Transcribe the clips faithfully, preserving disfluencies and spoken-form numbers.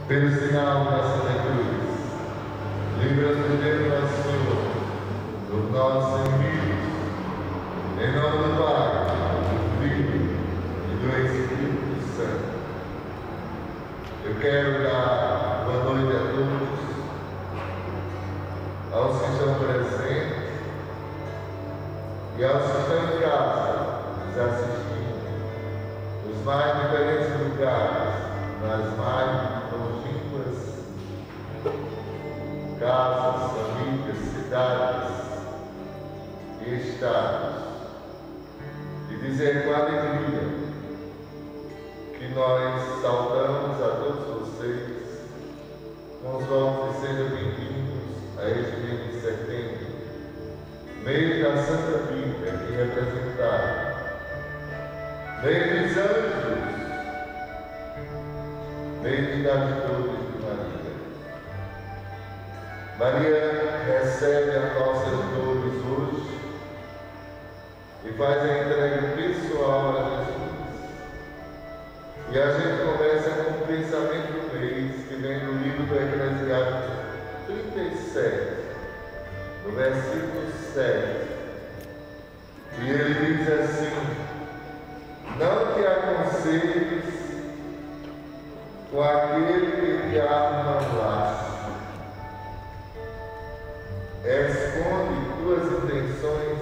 Pelo sinal da Santa Cruz, livra-nos de Deus nosso Senhor, dos nossos inimigos, em nome do Pai, do Filho e do Espírito Santo. Eu quero dar boa noite a todos, aos que estão presentes e aos que estão em casa, nos assistindo, nos mais diferentes lugares, nas mais longínquas casas, famílias, cidades e estados, e dizer com alegria que nós saudamos a todos vocês com os votos de sejam bem-vindos a este mês de setembro, mês da Santa Bíblia aqui representado, mês dos anjos, mês das dores de Maria. Maria recebe as nossas dores hoje e faz a entrega pessoal a Jesus. E a gente começa com o pensamento do mês, que vem do livro do Eclesiastes trinta e sete, no versículo sete. E ele diz assim: não te aconselhes com aquele que te arma um laço. Esconde tuas intenções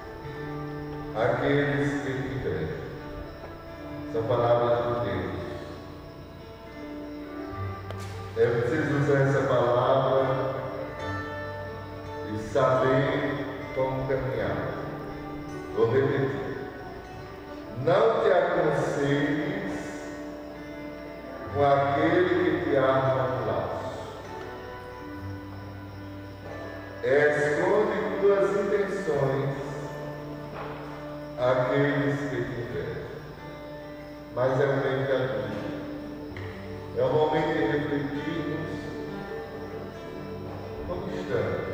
àqueles que te creem. São palavras de Deus. É preciso usar essa palavra e saber como caminhar. Vou repetir. Não te aconselhes com aquele que te arma um laço. Esconde tuas intenções àqueles que te invejam. Mas é um momento de vida. É um momento de refletirmos como estamos.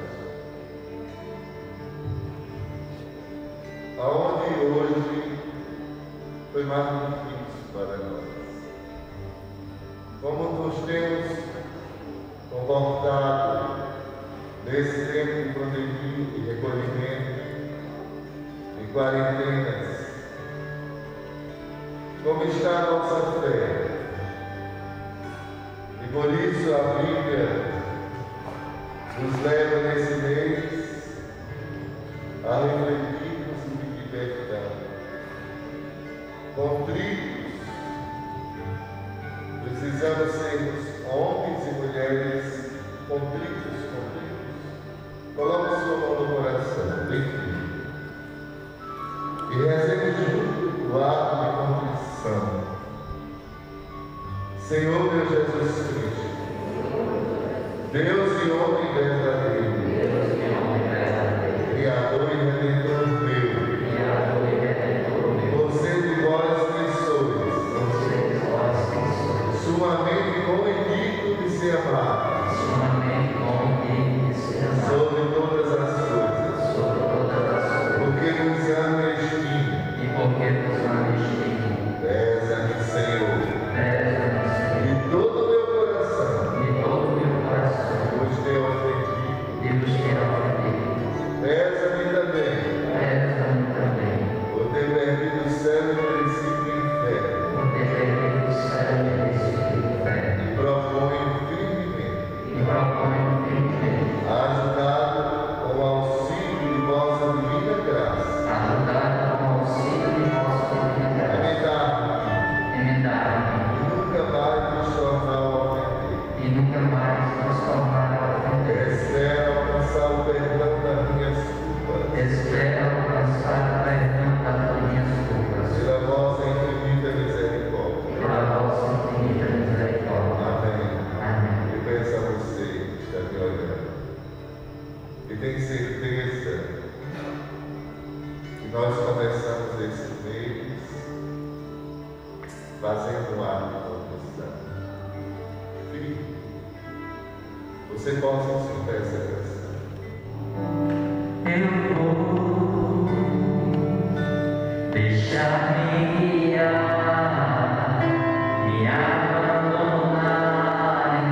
Aonde hoje foi mais difícil para nós. Como nos temos comportado nesse tempo de pandemia, de recolhimento, de quarentenas. Como está a nossa fé? E por isso a Bíblia nos leva nesse mês a refletirmos e pedir perdão. Contritos, precisamos sermos homens e mulheres contritos, contritos. Coloque sua mão no coração, bem firme. E rezemos junto o ato de contrição. Senhor meu Jesus Cristo, Deus e homem verdadeiro, Criador e Redentor meu, você de vós que sois, sumamente bom e digno de ser amado, sobre todas as coisas, porque nos ama e estima, pesa-me, Senhor, de todo o meu coração, vos tenho ofendido, pesa-me também, por ter perdido o céu e merecido o inferno, e proponho firmemente, ajudado com o auxílio de vossa divina graça, e nunca mais nos tornar a ofender. Espero alcançar o perdão das minhas culpas. Pela vossa infinita misericórdia. Amém. E peço a você que está me olhando e tem certeza que nós começamos esse mês fazendo um ato de contrição. Você pode escutar essa canção. Eu vou deixar-me guiar, me abandonar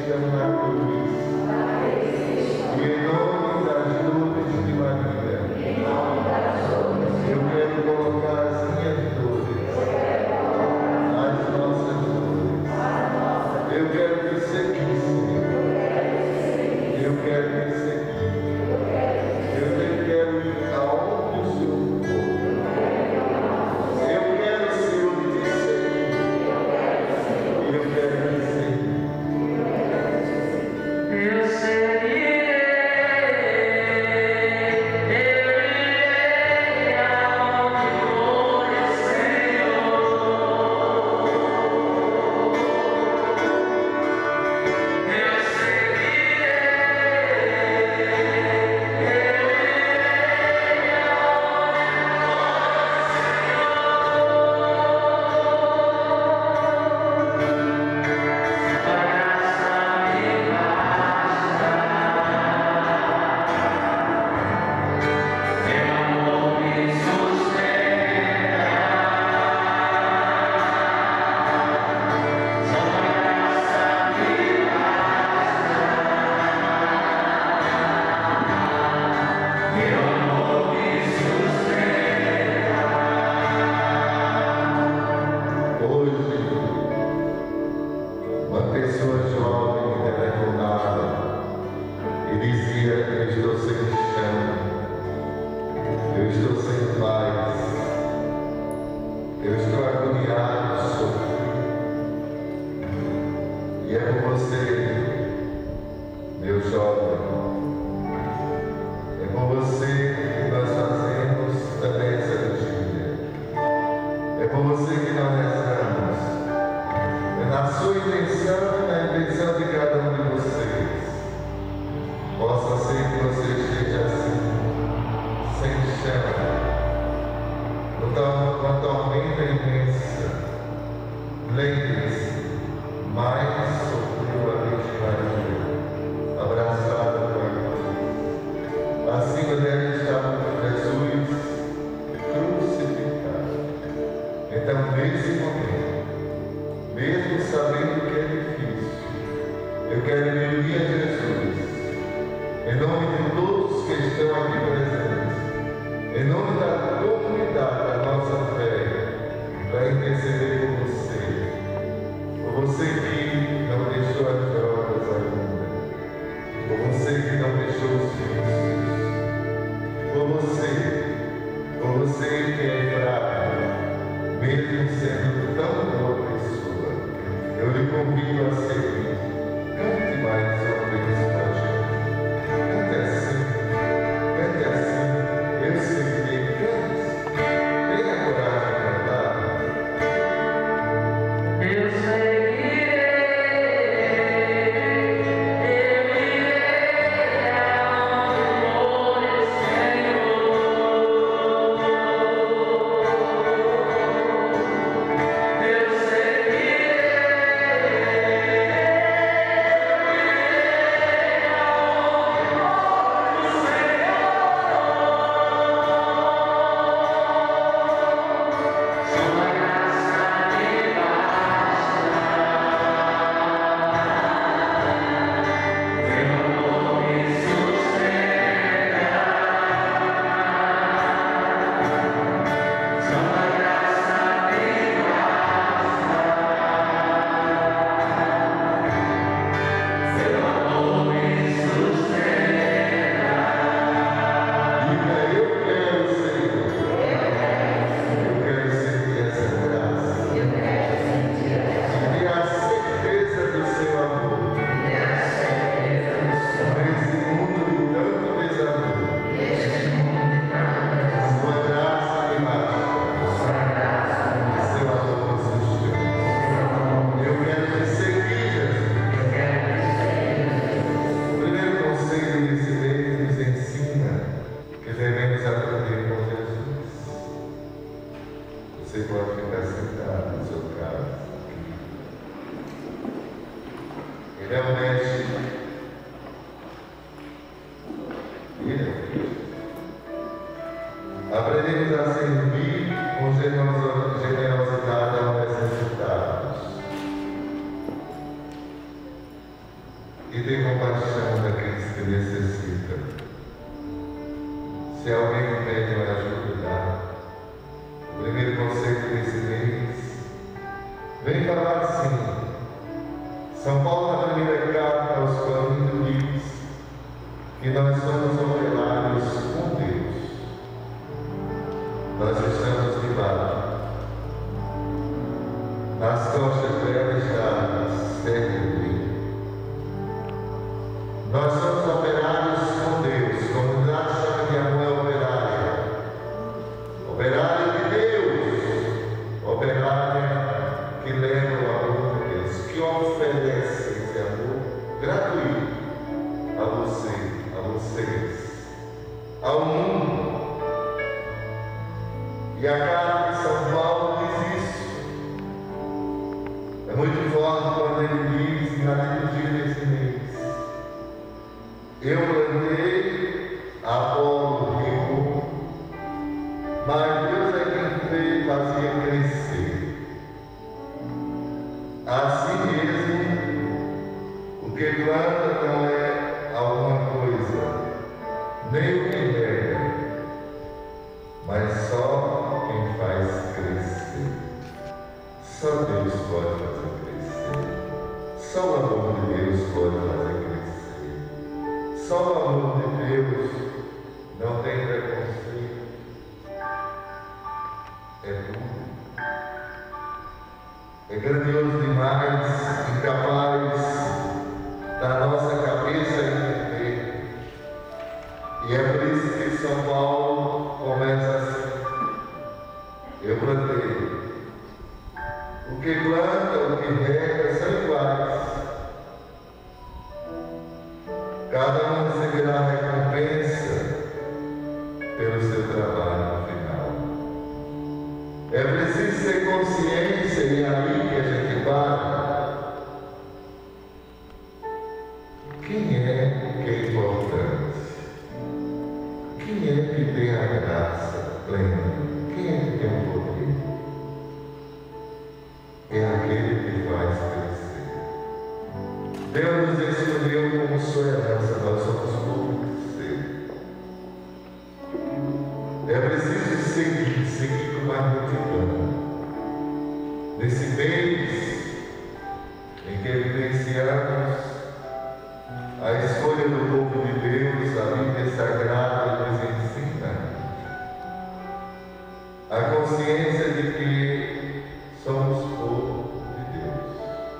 estão na cruz. E em nome das dores de Maria, eu quero colocar as minhas dores, as nossas dores. Eu quero te seguir, Senhor. Eu quero te seguir. Eu quero ir aonde o Senhor for. Eu quero, Senhor, te seguir. E eu quero te seguir. Eu seguirei. Aprendemos a servir com generosidade aos necessitados. e ter compaixão daqueles que necessitam. Se alguém pede uma ajuda, o primeiro conselho desse mês, vem falar assim. São Paulo, na primeira carta aos Coríntios, diz que nós somos operários com Deus. Nós estamos debaixo. Nas costas dela está servir. Nós somos operários com Deus. Comunidade chama de amor operária. Operário de Deus. Operária que leva o amor de Deus, que oferece esse amor gratuito a você, a vocês, ao mundo. E a carta de São Paulo diz isso. É muito forte quando ele diz na liturgia desse mês: eu plantei, Apolo regou, mas Deus é quem fez, fazia crescer. Assim mesmo, o que planta não é alguma coisa, nem o que rega, mas só quem faz crescer. Só Deus pode fazer crescer. Só o amor de Deus pode fazer crescer. Só o amor de Deus não tem preconceito. É tudo. É grandioso demais, incapaz da nossa cabeça entender. E é por isso que São Paulo começa assim: eu plantei. O que planta, o que rega são iguais. Cada um receberá a recompensa pelo seu trabalho no final. É preciso ter consciência, e é aí que a gente para. Quem é que é importante? Quem é que tem a graça plena? Quem é que tem o poder? É aquele que faz crescer. Deus nos escolheu como sua herança, nós somos povo de ser. É preciso seguir, seguir com uma multidão. Nesse mês em que vivenciamos a escolha do povo de Deus, a Bíblia Sagrada nos ensina a consciência de que somos povo de Deus.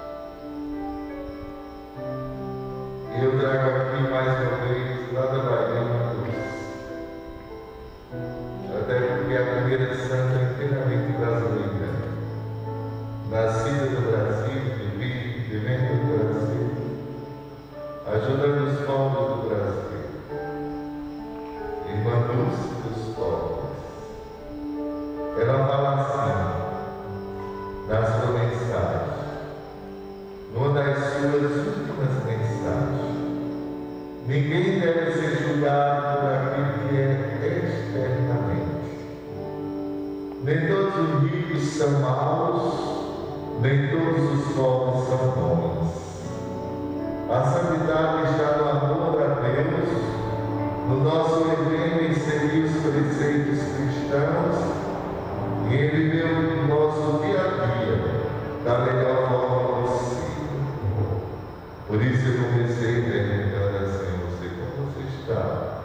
E eu trago aqui mais uma vez, lá da Bahia, uma luz. Até porque a primeira santa é inteiramente brasileira. Nascida no Brasil, vivendo no Brasil, ajudando os povos do Brasil. Irmã Dulce dos pobres. Ela fala assim, na sua mensagem, numa das suas últimas mensagens: ninguém deve ser julgado por aquilo que é externamente. Nem todos os ricos são maus, nem todos os pobres são bons. A santidade está no amor a Deus, no nosso empenho em seguir os preceitos cristãos e em viver o nosso dia a dia da melhor forma possível. Por isso eu comecei perguntando assim: você, como você está?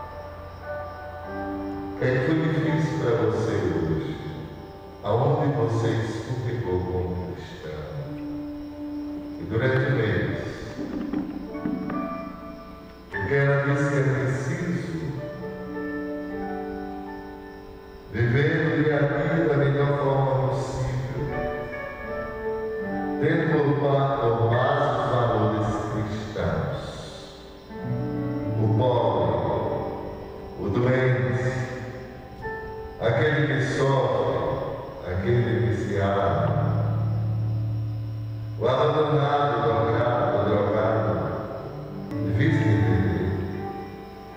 O que é que foi difícil para você hoje? Aonde você escorregou como cristão? E durante o mês, porque ela disse que é preciso viver o dia a dia da melhor forma possível, tendo por base os valores cristãos. O pobre, o doente, aquele que sofre, aquele que se ama, o abandonado, o drogado, o drogado, difícil de entender.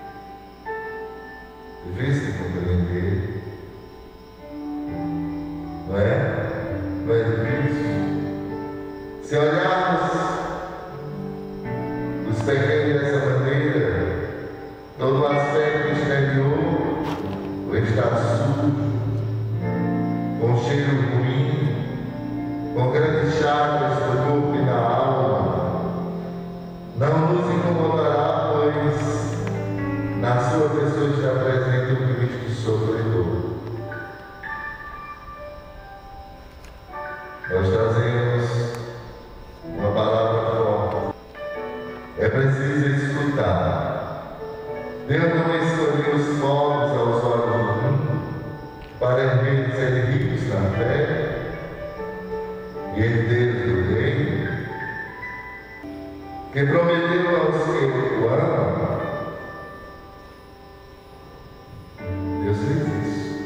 Deus não escolheu os pobres aos olhos do mundo para serem ricos na fé e herdeiros do reino, que prometeu aos que o amam. Deus fez isso.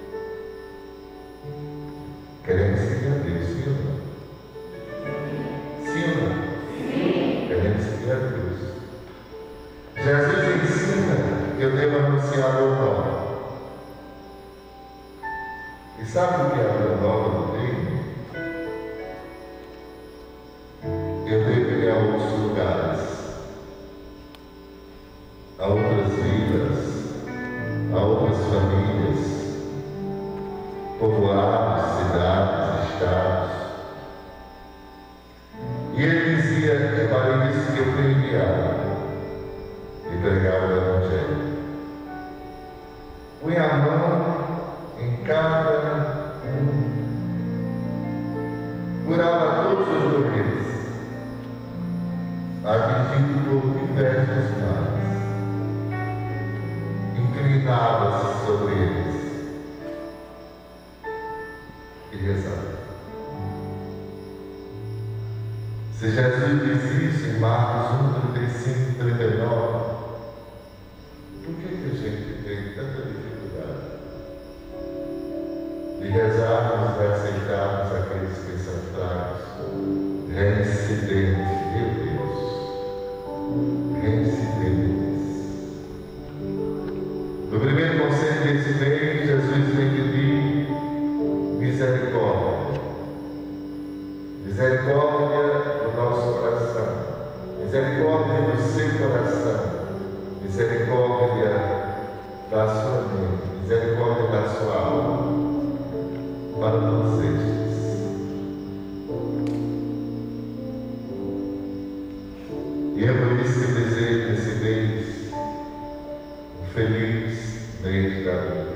Queremos seguir a Deus, sim ou não? Sim ou não? Sim. Queremos seguir a Deus. Jesus ensina que eu devo anunciar a boa nova. E sabe o que é a boa nova do reino? Eu devo ir a outros lugares, a outras vidas, a outras famílias, povoados, cidades, estados. E ele dizia: é para isso que eu fui enviado, e pregar o Evangelho. Põe a mão em cada um, curava todos os doentes, atingindo por diversos males, inclinava-se sobre eles e rezava. Se Jesus diz isso em Marcos um, trinta e cinco, trinta e nove, por que, que a gente tem tanta dificuldade de rezarmos e aceitarmos aqueles que são fracos, reincidentes, meu Deus, reincidentes? No primeiro conselho desse mês, Jesus vem pedir misericórdia. Misericórdia do nosso coração, misericórdia do seu coração, misericórdia da sua mente, misericórdia da sua alma, para todos estes. E é por isso que eu desejo nesse mês um feliz mês da vida.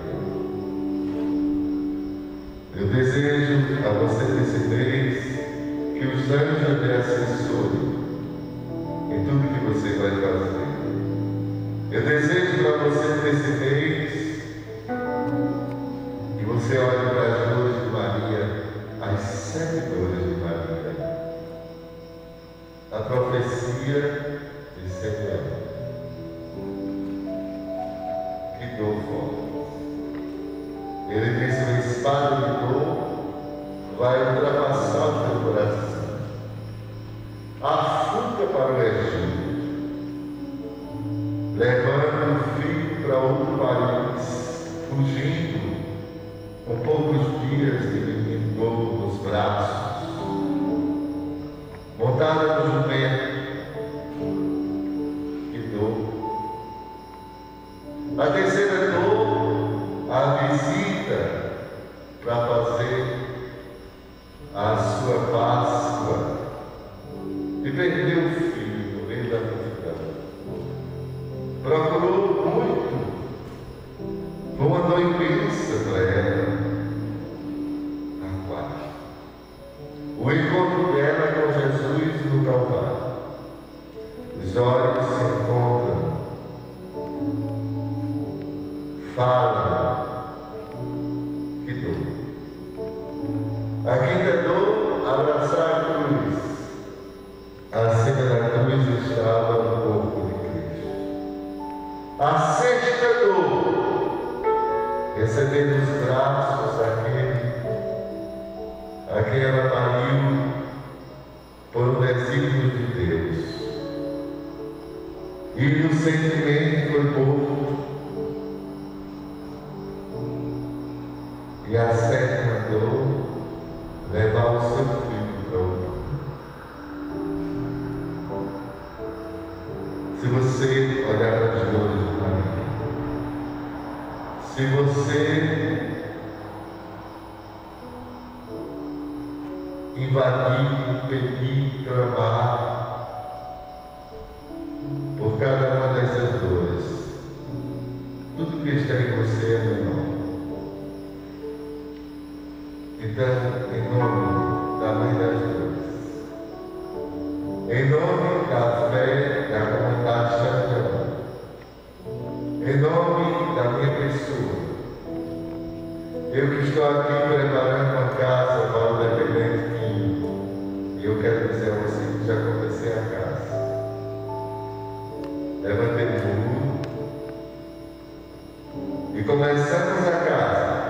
Eu desejo a você nesse mês que os anjos lhe assessorem em tudo que você vai fazer. Eu desejo para você nesse mês que você olhe para as dores de Maria, as sete dores de Maria, a profecia de Simeão. Que dor forte! Ele disse: uma espada de dor vai ultrapassar o teu coração. A fuga para o Egito, levando o filho para outro país, fugindo, com poucos dias de menino novo nos braços, montada no jumento. Que dor! A terceira dor, a visita para fazer a sua Páscoa, e perdeu o filho no meio da multidão. Procurou muito, foi uma dor imensa para ela. A quarta, o encontro dela com Jesus no Calvário. Os olhos se encontram, falam. Que dor! A quinta dor, abraçar a cruz. Acima da cruz estava o corpo de Cristo. A sexta dor, receber nos braços aquele a quem ela pariu por um desígnio de Deus. E o sentimento foi morto. E a sétima dor, levar o seu filho para o mundo. Se você olhar para as dores de Maria, se você invadir, pedir, clamar por cada uma dessas dores, tudo que está em você é menor. Então, em nome da Mãe das Dores, em nome da fé da comunidade Santa Ana, Eu que estou aqui preparando uma casa para o dependente Quinho. E eu quero dizer a você que já comecei a casa. Levantei tudo. E começamos a casa.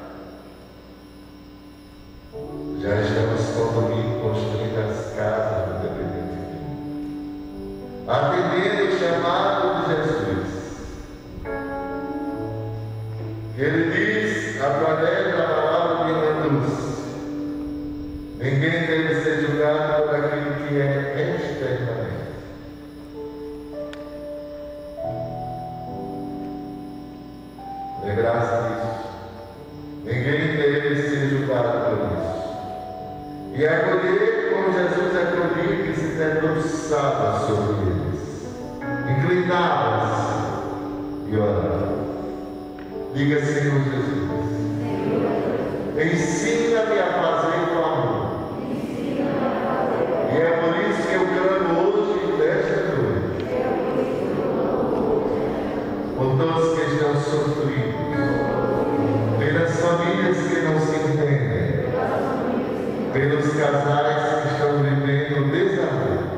Já estamos construindo, construindo as casas do dependente Quinho. Atendendo o chamado de Jesus. Ele diz, através da palavra que reduz, ninguém deve ser julgado por aquilo que é externamente. Lembrar-se disso. Ninguém deve ser julgado por isso. E acolher como Jesus acolhia que se debruçava sobre eles, inclinava-se e orava. Diga, Senhor Jesus, ensina-me a fazer com amor. E é por isso que eu clamo hoje, nesta noite, por todos que estão sofrendo, pelas famílias que não se entendem, pelos casais que estão vivendo desamor,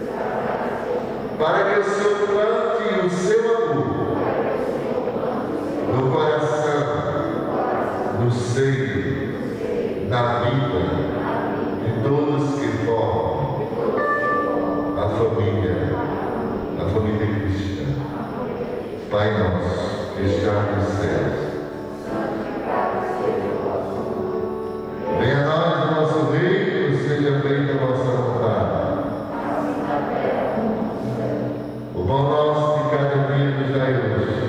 para que o Senhor plante o seu amor no coração, no seio, na vida de todos que formam a família, a família cristã. Pai nosso, que está nos céus, venha a nós o nosso reino, seja feita a vossa vontade. O pão nosso de cada dia nos dai hoje.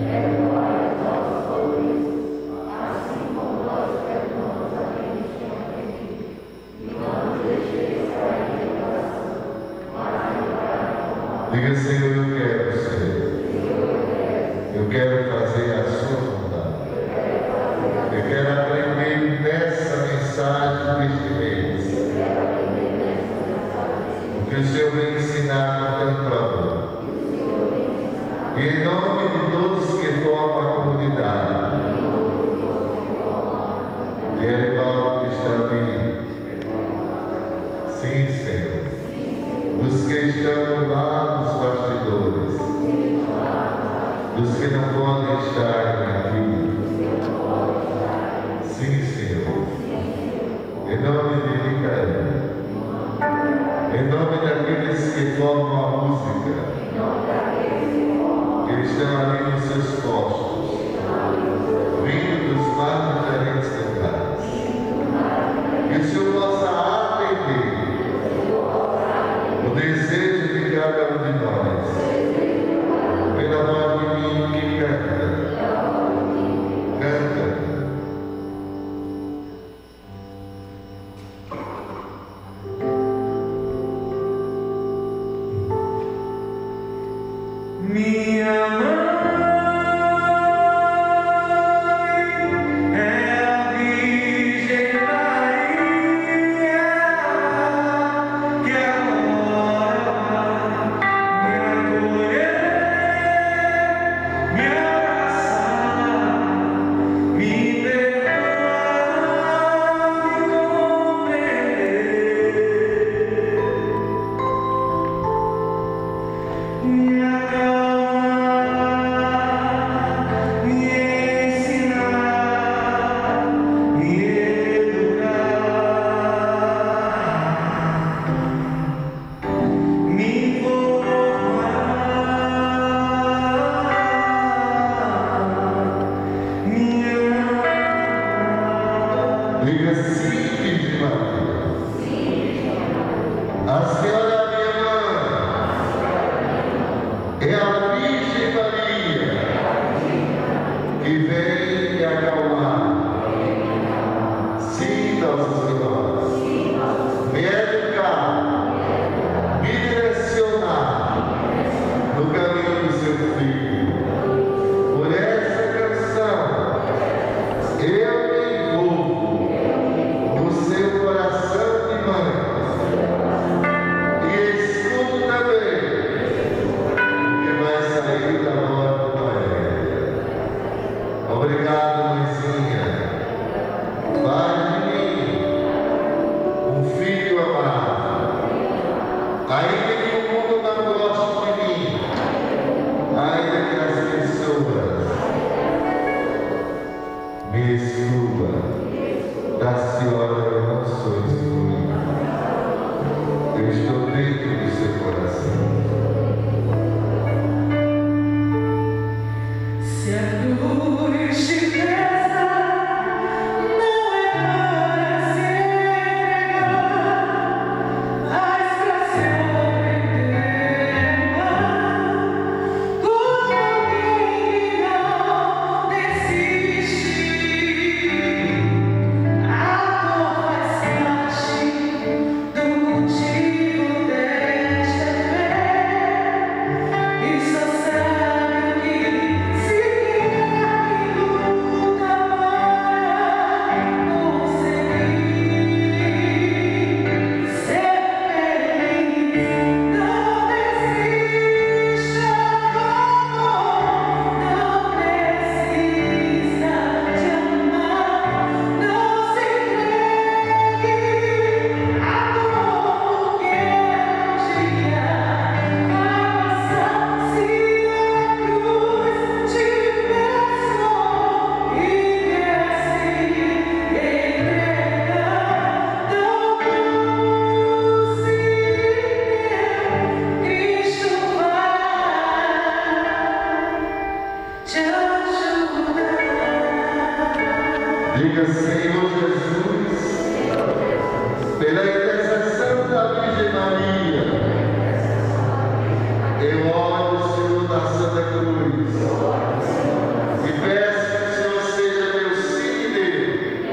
Diga, Senhor, eu quero ser. Eu quero fazer a sua vontade. Eu quero aprender nessa mensagem deste mês. O que o Senhor vem ensinar com tanto amor. E em nome de todos que formam a comunidade. E ele Paulo que está aqui. Sim, Senhor. Dos que estão lá nos bastidores, dos que não podem estar aqui. Sim, Senhor. Em nome de Micael, em nome daqueles que formam a música, que estão ali nos seus postos, vindo dos mais diferentes lugares, que o Senhor possa atender o desejo de cada um de nós, pela voz de mim que canta, canta. Minha mãe é a Virgem Maria, que agora me acolher, me abraçar, me perdoar, me compreender, me acalmar, me ensinar, me educar, me informar, me amar. Diga, sim, de Maria. A senhora é minha mãe. Ainda que o mundo não goste de mim, ainda que as pessoas me excluam da Senhora, eu não sou excluído. Eu estou dentro do seu coração. Se a cruz te pesa, não é para se entregar, mas pra se obedecer. Como quem não desiste, a dor faz parte do motivo desta fé, e só sabe o que se quer que luta para conseguir ser feliz. Não desista do amor, não desista de amar, não se entregue à dor, porque um dia vai passar. Se a cruz te pesou e quer se entregar, não crucifique, Cristo vai te ajudar. Diga, Senhor Jesus, pela intercessão da Virgem Maria, eu oro o Senhor da Santa Cruz e peço que o Senhor seja meu cílio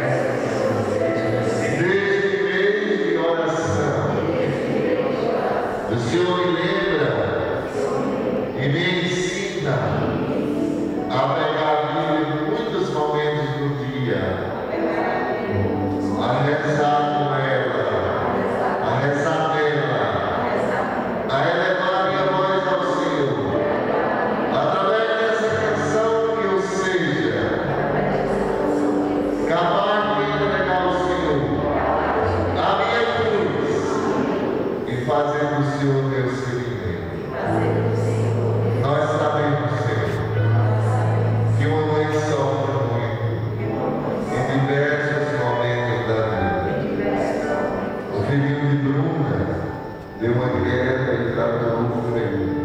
desde o mês de oração. O Senhor me lembra e me ensina a pegar a Bíblia em muitos momentos do dia, a rezar com ela, a rezar nela, a elevar minha voz ao Senhor. Através dessa canção que eu seja capaz de entregar ao Senhor a minha cruz e fazer do Senhor meu seguimento. Nós sabemos, Senhor, que uma mãe sofre muito em diversos momentos da vida. O filhinho de Bruna deu uma guerra e tratou o freio.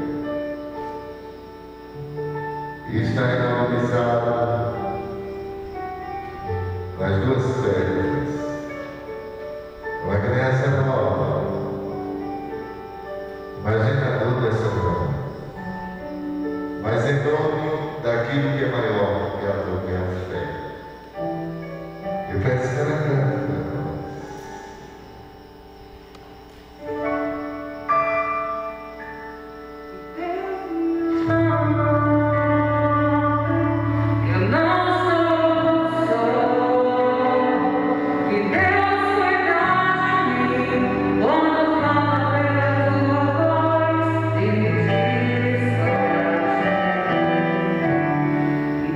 E está enormizado nas duas pernas. Uma criança nova. Imagina a dor dessa dor. Mas em nome daquilo que é maior que a dor, que é a fé, eu peço que ela cante para nós. Eu não sou só, que Deus cuida de mim quando fala pela tua voz e me diz coragem.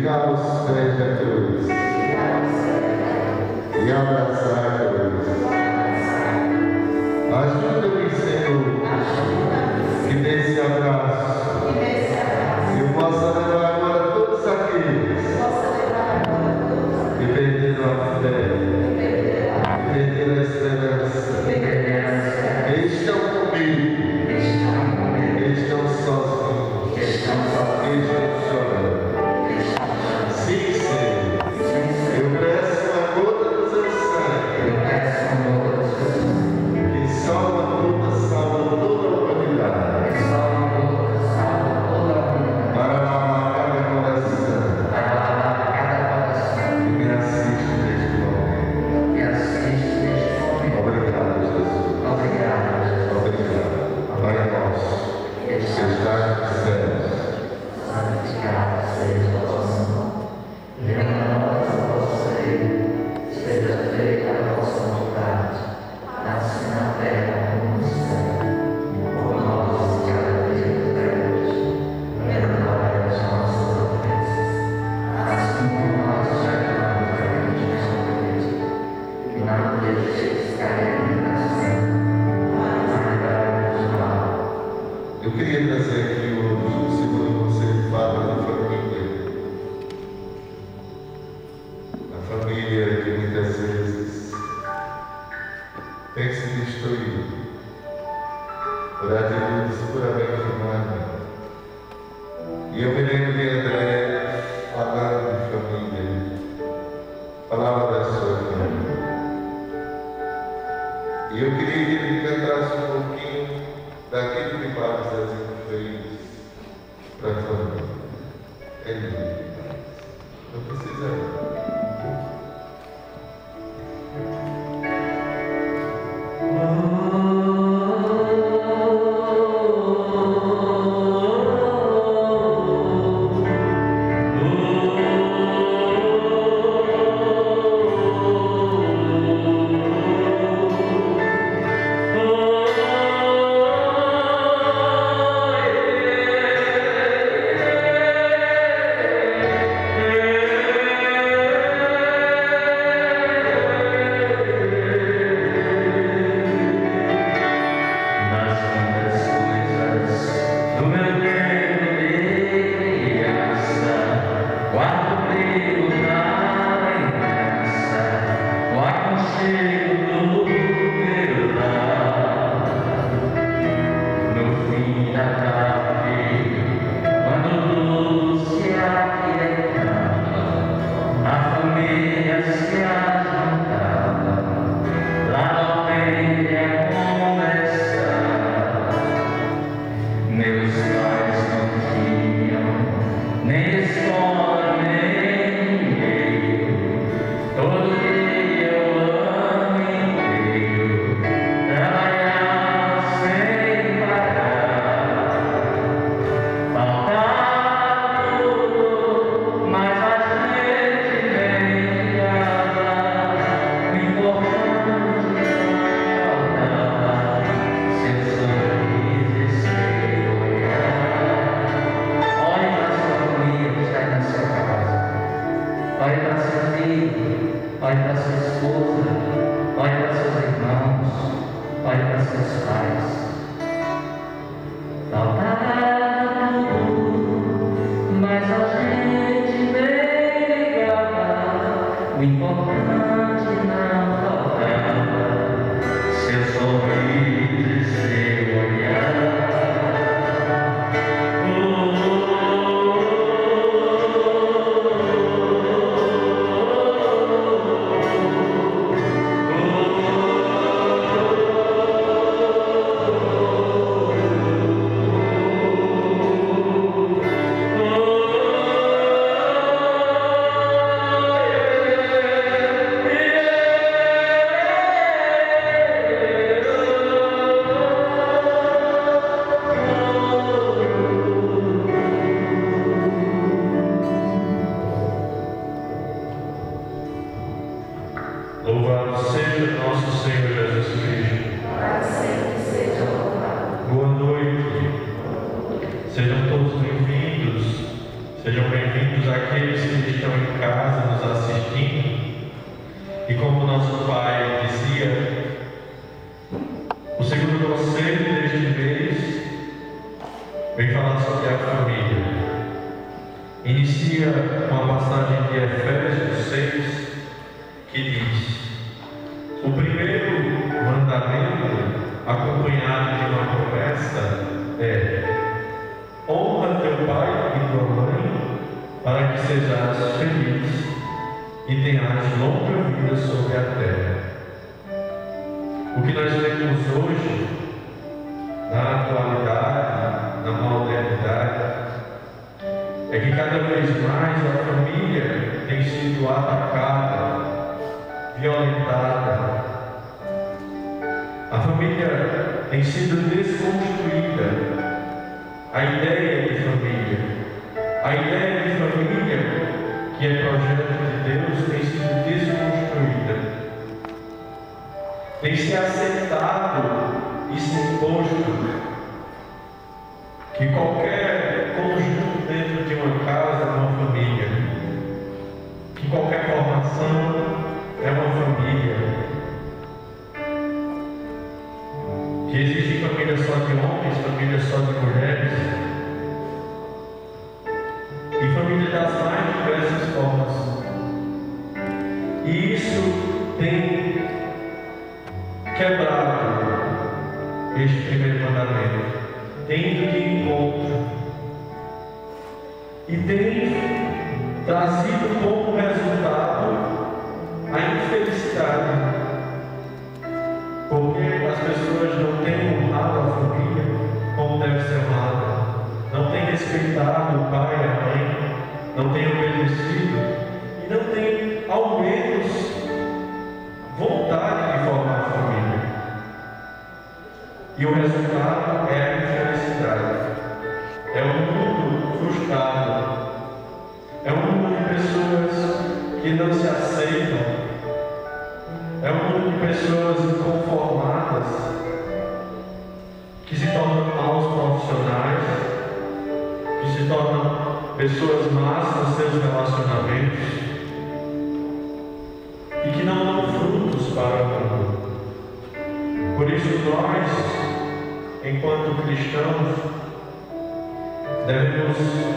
ficar aos pés da cruz e abraçar a cruz. Ajuda-me, Senhor, que nesse abraço eu possa levar agora todos aqueles que perderam a fé, que perderam a esperança, que estão comigo, que estão sozinhos, que estão chorando. Sim, Senhor, eu peço a gota do seu sangue, que salva toda, salva toda a humanidade, para lavar cada coração, e me assiste neste momento. Obrigado, Jesus. Obrigado. Pai nosso, que estás nos céus, santificado seja o vosso nome. Venha a nós o vosso reino. Seja feita a vossa vontade, assim na terra como no céu. O pão nosso de cada dia nos dai hoje. Perdoai as nossas ofensas, assim como nós perdoamos a quem nos ofende. E não nos deixeis cair em tentação, mas livrai-nos do mal. eu queria trazer aqui hoje o segundo conselho fala da família. A família que muitas vezes tem se destruído por atitudes puramente humanas. E eu me lembro de André falando de família, falava da sua família. E eu queria que ele cantasse um pouquinho daquilo que Padre Zezinho fez para a família. É lindo demais. Não precisa. Sejam todos bem-vindos, sejam bem-vindos amigos, aqueles que estão em casa nos assistindo, e como nosso pai dizia, o segundo conselho deste mês vem falar sobre a família. Inicia com a passagem de Efésios seis, que diz: o primeiro mandamento, acompanhado de uma promessa, é: honra teu pai e tua mãe, para que sejas feliz e tenhas longa vida sobre a terra. O que nós vemos hoje, na atualidade, na modernidade, é que cada vez mais a família tem sido atacada, violentada. A família tem sido desconstruída. A ideia de família, a ideia de família, que é projeto de Deus, tem sido desconstruída. Tem se aceitado e se imposto que qualquer conjunto dentro de uma casa é uma família, que qualquer formação é uma família, que existe família só de homens, família só de mulheres, e família das mais diversas formas. E isso tem quebrado este primeiro mandamento, tem ido de encontro e tem trazido como resultado a infelicidade, porque as pessoas não têm honrado a família como deve ser honrada, não têm respeitado o pai e a mãe, não têm obedecido e não têm, ao menos, vontade de formar a família. E o resultado é a infelicidade. É um mundo frustrado. É um mundo de pessoas que não se aceitam. É um mundo de pessoas inconformadas, que se tornam maus profissionais, que se tornam pessoas más nos seus relacionamentos e que não dão frutos para o mundo. Por isso nós, enquanto cristãos, devemos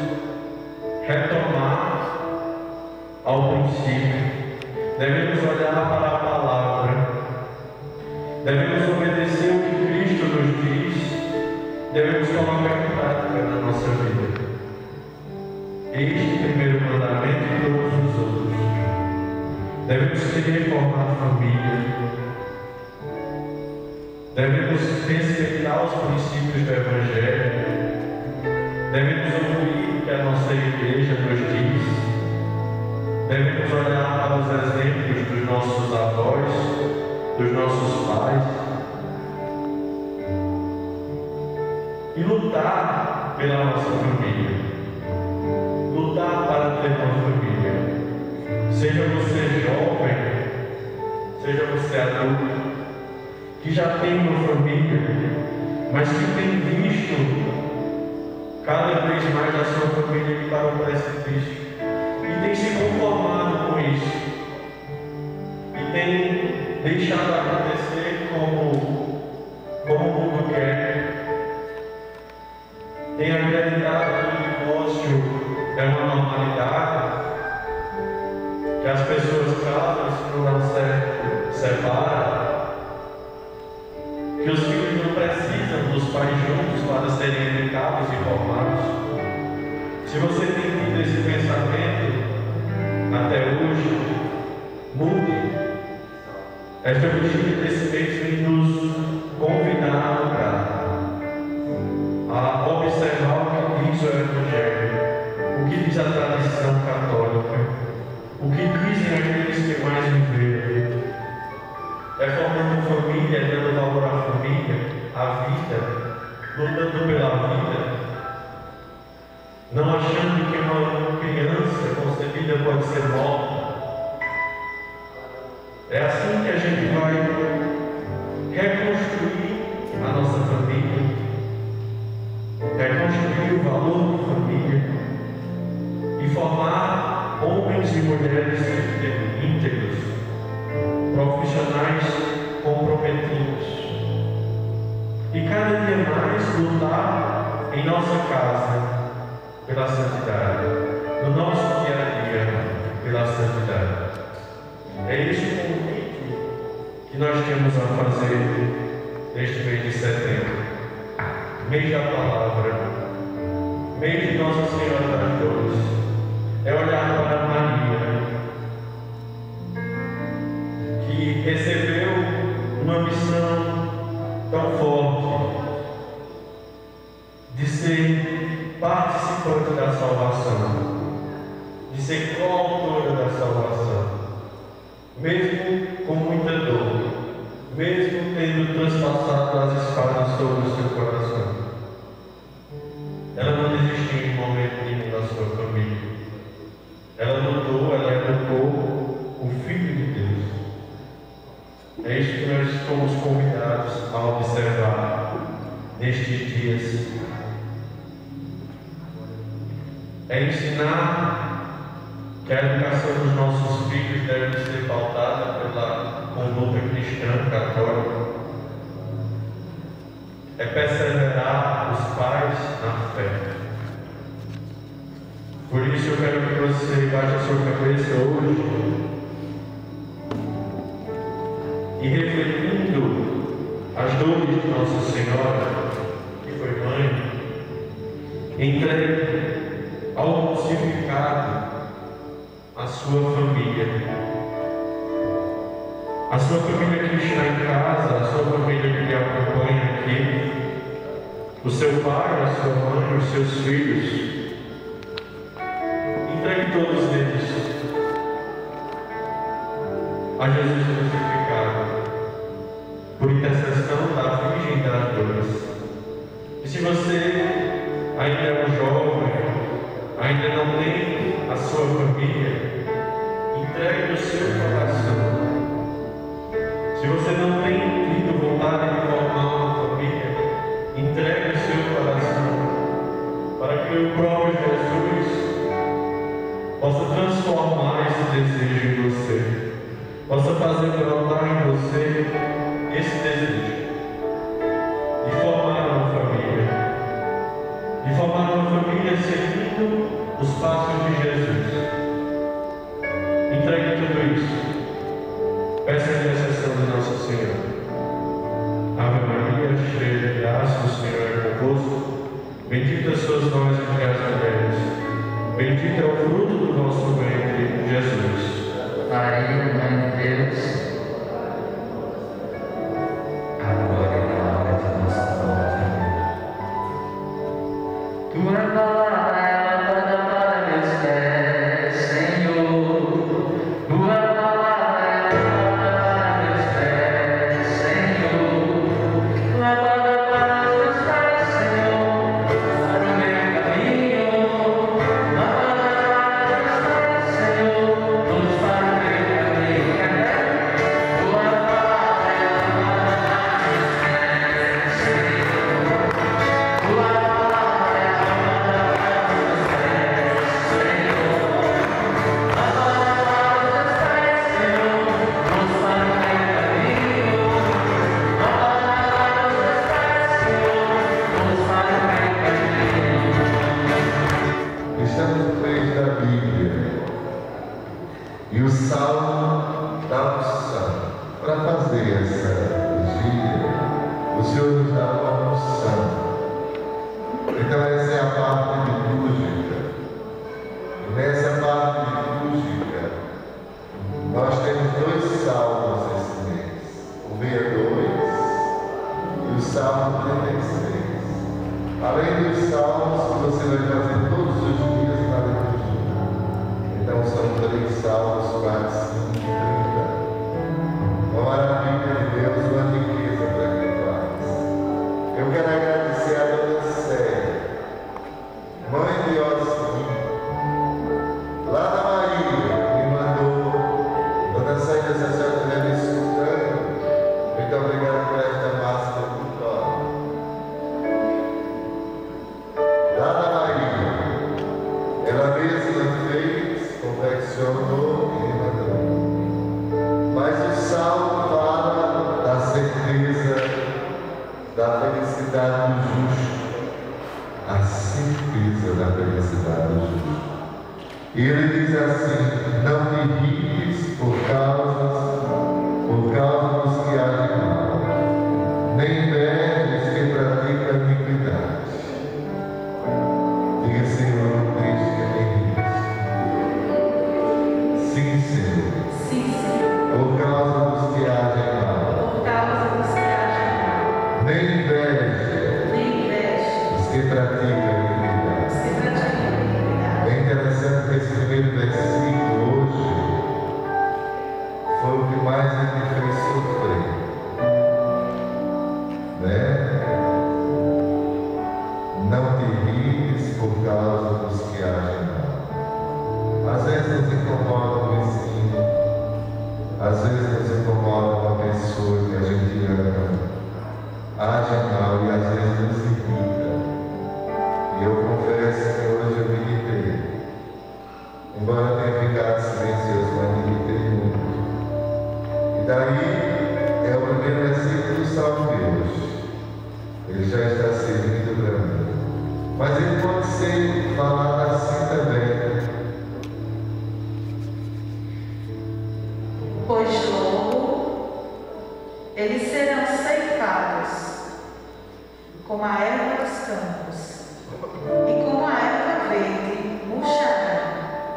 retornar ao princípio, devemos olhar para a palavra, devemos obedecer o que Cristo nos diz, devemos colocar em prática na nossa vida. Este primeiro mandamento e todos os outros. Devemos querer formar família, devemos respeitar os princípios do Evangelho, devemos ouvir o que a nossa igreja nos diz, devemos olhar para os exemplos dos nossos avós, dos nossos pais e lutar pela nossa família, lutar para ter uma família. Seja você jovem, seja você adulto, que já tem uma família, mas que tem visto cada vez mais a sua família ir para o precipício e tem se conformado com isso e tem deixado acontecer como, como o mundo quer, tem acreditado que o divórcio é uma normalidade, que as pessoas casam e se não dá certo, separam, que os filhos não precisam dos pais juntos para serem educados e formados. Se você tem tido esse pensamento até hoje, mude. Esta vigília desse mês vem nos convidar a mudar, a observar o que diz o Evangelho, o que diz a tradição católica, o que dizem aqueles que mais viveram. É formando família, é dando valor à família, à vida, lutando pela vida, não achando que uma criança concebida pode ser morta. É assim que a gente vai reconstruir a nossa família, reconstruir o valor de família e formar homens e mulheres íntegros, profissionais comprometidos, e cada dia mais lutar em nossa casa pela santidade, no nosso dia a dia pela santidade. É este o convite que nós temos a fazer neste mês de setembro, mês da palavra, mês de Nossa Senhora das Dores. É olhar para Maria, que recebeu uma missão tão forte de ser participante da salvação, de ser coautora da salvação, mesmo com muita dor, mesmo tendo transpassado as espadas sobre o seu coração. Ela não desistiu em momento nenhum da sua família. Ela lutou, ela educou o Filho de Deus. É isso que nós somos convidados a observar nestes dias. É ensinar que a educação dos nossos filhos deve ser pautada pela conduta cristã católica. É perseverar os pais na fé. Por isso eu quero que você baixe a sua cabeça hoje e, refletindo as dores de Nossa Senhora, que foi mãe, entregue ao crucificado a sua família. A sua família que está em casa, a sua família que lhe acompanha aqui, o seu pai, a sua mãe, os seus filhos. Entregue todos eles a Jesus crucificado, por intercessão da Virgem das Dores. E se você ainda é um jovem, ainda não tem a sua família, entregue o seu coração. Se você não tem tido vontade de formar uma família, entregue o seu coração, para que o próprio Jesus possa transformar esse desejo em você, possa fazer brotar em você esse desejo de formar uma família, de formar uma família seguindo os passos de Jesus. Entregue tudo isso. Peça a intercessão de Nossa Senhora. Ave Maria, cheia de graça, o Senhor é convosco. Bendita sois vós entre as mulheres. Bendito é o fruto do vosso ventre, Jesus. Maria, Mãe de Deus, agora e na hora de nossa morte. Tua palavra é lâmpada para meus pés, Senhor. Tua palavra é lâmpada para meus pés, Senhor. Lâmpada para os meus pés, Senhor, para o meu caminho. Lâmpada para os meus pés, Senhor, luz para o meu caminho. Tua palavra é lâmpada para meus pés, Senhor. Tua palavra é lâmpada para os meus pés, Senhor. Lâmpada para os meus pés, Senhor, luz para o meu caminho. Lâmpada para os meus pés, Senhor, luz para o meu caminho. Estamos no mês da Bíblia e o Salmo da unção. Para fazer essa vigília, o Senhor nos dá uma unção. Então essa é a parte litúrgica. E nessa parte litúrgica, nós temos dois salmos esse mês. O sessenta e dois e o Salmo trinta e seis. Além dos salmos que você vai fazer todos os dias na liturgia. Então são três salmos, quatro, cinco e trinta. Uma maravilha de Deus, uma riqueza para quem faz. Eu quero agradecer a Dona Célia, mãe de Osmin, lá da Bahia, que me mandou. Dona Célia, se a senhora estiver me escutando, muito obrigado por esta máscara do Cláudio. Lá da Bahia, ela mesma fez assim: não te irrites por causa, por causa dos que agem mal, nem invejes quem pratica a iniquidade. Diga, Senhor, não deixe que me irrite. Sim, Senhor. Sim, Senhor. Por causa dos que agem mal. Por causa dos que agem mal. Nem inveje. Nem inveje. Os que praticam a iniquidade. Os que praticam a iniquidade. É interessante que esse primeiro versículo hoje foi o que mais me fez sofrer. Né? Não te irrites por causa dos que agem mal. Às vezes nos incomoda um vizinho, às vezes nos incomoda uma pessoa que a gente ama, age mal e às vezes nos irrita. E eu confesso que hoje eu me irritei. Embora tenha ficado silencioso, mas me irritei muito. E daí é o primeiro versículo do Salmo de hoje. Ele já está servindo para mim. Mas ele pode ser falado assim também. Pois logo eles serão ceifados como a erva dos campos, e como a erva verde murcharão.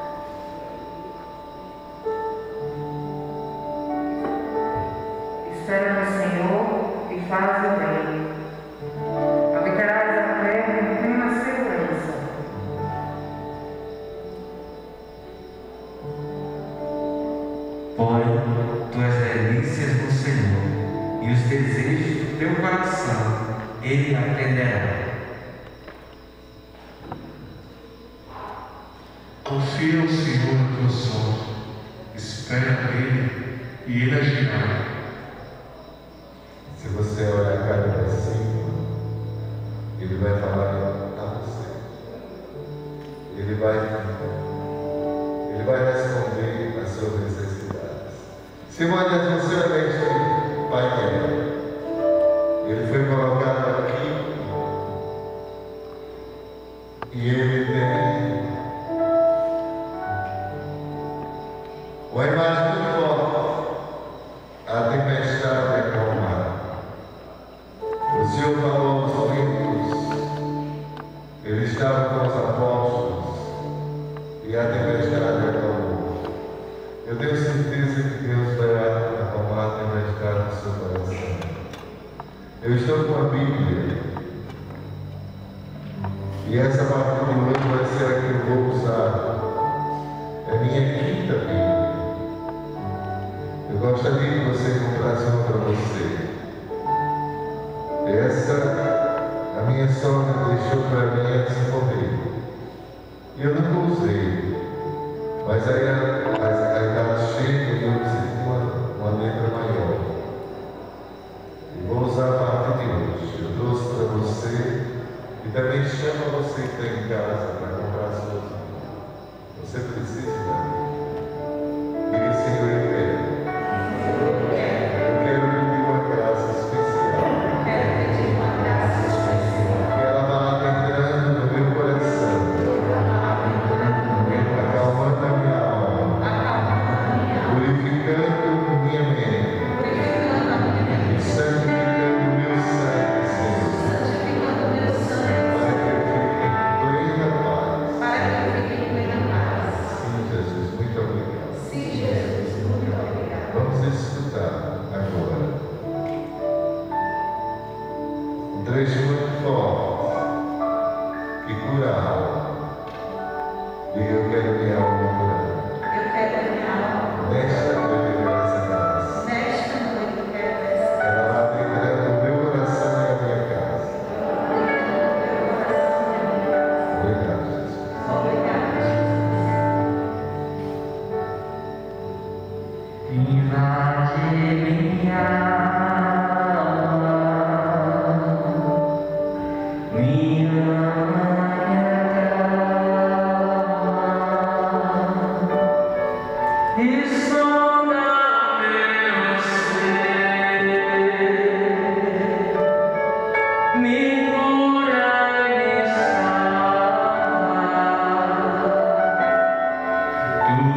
Espera no Senhor e faz o bem. Habitarás a terra em plena segurança. Põe tuas delícias no Senhor, e os desejos do teu coração Ele atenderá. Confia ao Senhor no teu sonho, espera nele e Ele agirá. Se você olhar cada versículo, ele vai falar a você. Ele vai, ele vai responder às suas necessidades. Se olha, você olha este painel, ele foi colocado aqui e ele tem uma imagem muito forte. A tempestade acalmada. O Senhor falou aos ventos, ele estava com os apóstolos e a tempestade acalmou. Eu tenho certeza que Deus vai acalmar a tempestade no seu coração. Eu estou com a Bíblia e essa parte de hoje vai ser a que eu vou usar. É minha quinta Bíblia. Eu gostaria que você comprasse uma para você. Essa, a minha sogra deixou para mim antes de morrer. E eu nunca usei. Mas aí a, a, a idade chega e eu preciso de uma, uma letra maior. E vou usar a parte de hoje. Eu trouxe para você e também chamo você que está em casa para comprar a sua. Você precisa da mim. Diga, Senhor, eu quero. Eu quero pedir uma graça especial. Quero pedir uma graça especial. Que ela vá entrando no meu coração, acalmando a minha alma, Acalmando a minha alma. purificando minha mente, Purificando a minha mente. santificando o meu sangue, Senhor, Santificando o meu sangue. para que eu fique em plena paz. Para que eu fique em plena paz. Sim, Jesus, muito obrigado. Sim, Jesus, muito obrigada. Vamos escutar agora um trecho muito forte que cura a alma. Diga, eu quero minha alma curada. Eu quero minha alma. Nesta noite eu quero essa graça. Nesta noite eu quero essa. Ela vai penetrando o meu coração e a minha casa. Obrigado, Jesus. Obrigada, Jesus. Invade minha alma, minha calma, e sonda meu ser, me cura e me salva. Tu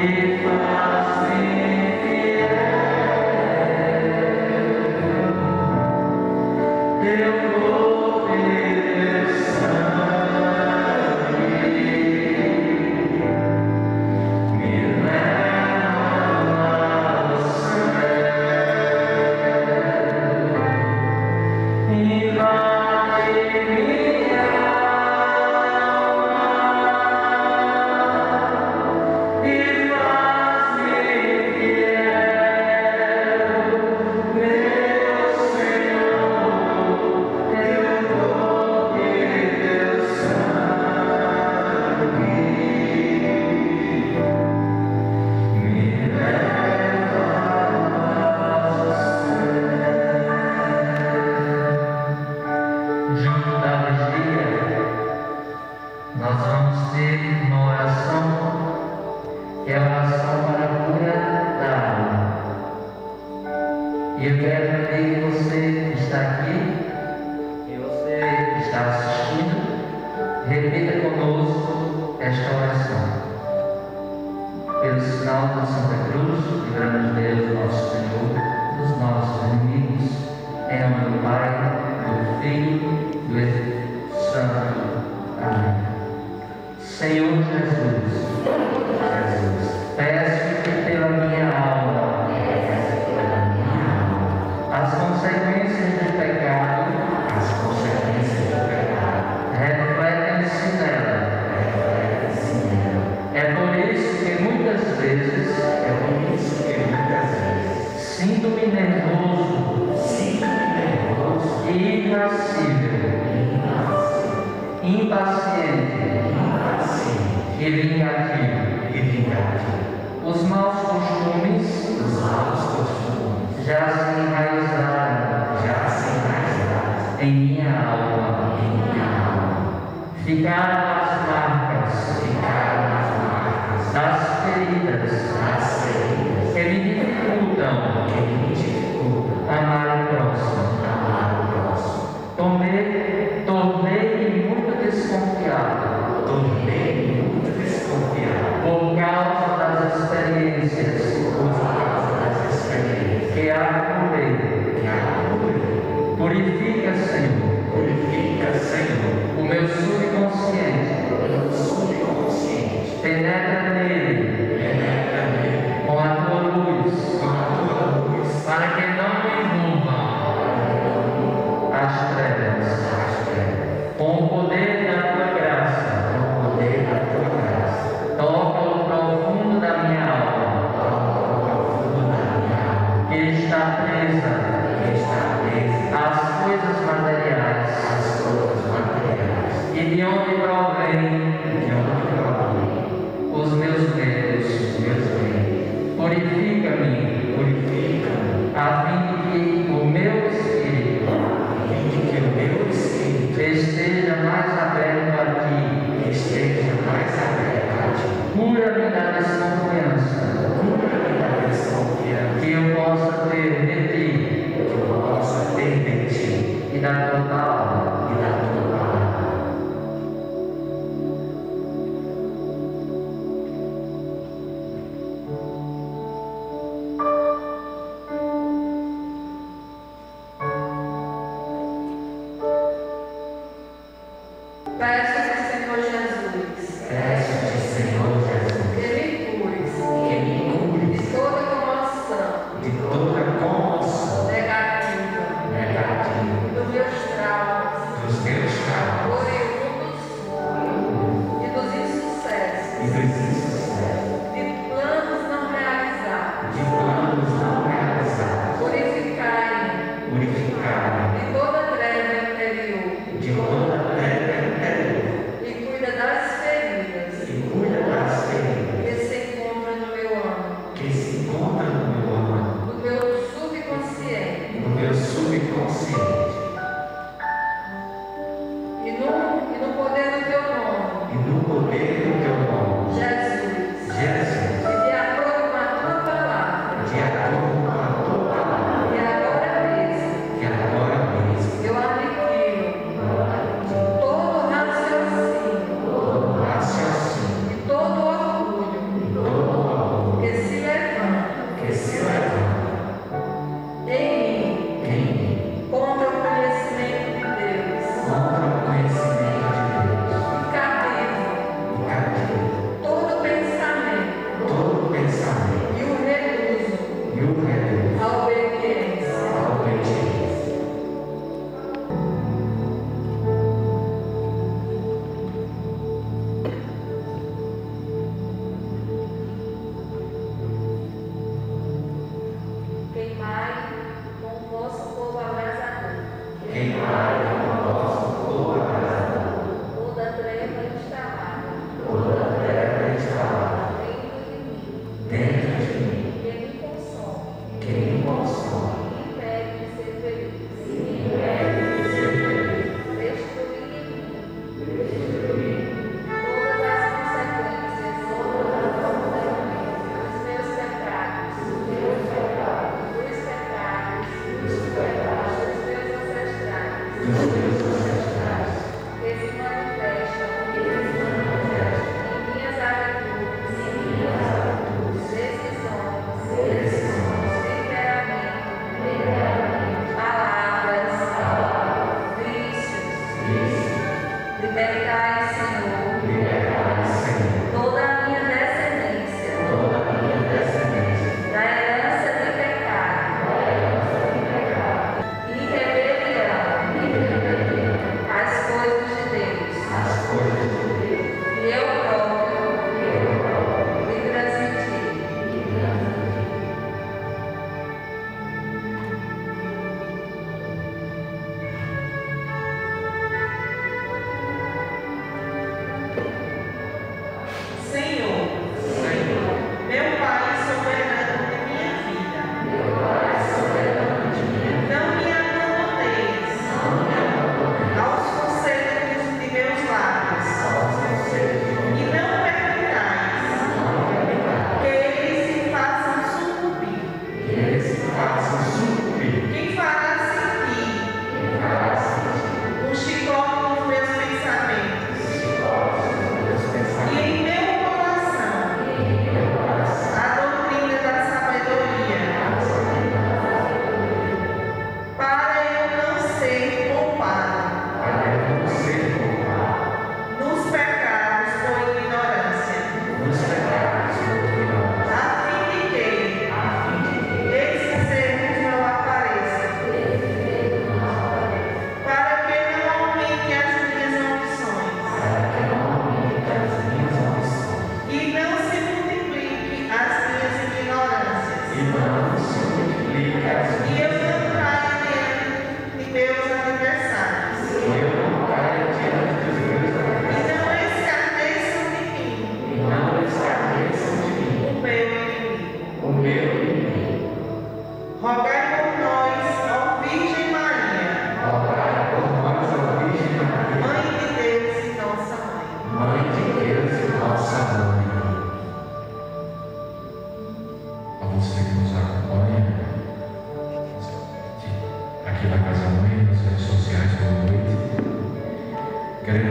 Peço-te, Senhor Jesus, Peço-te, Senhor Jesus, que me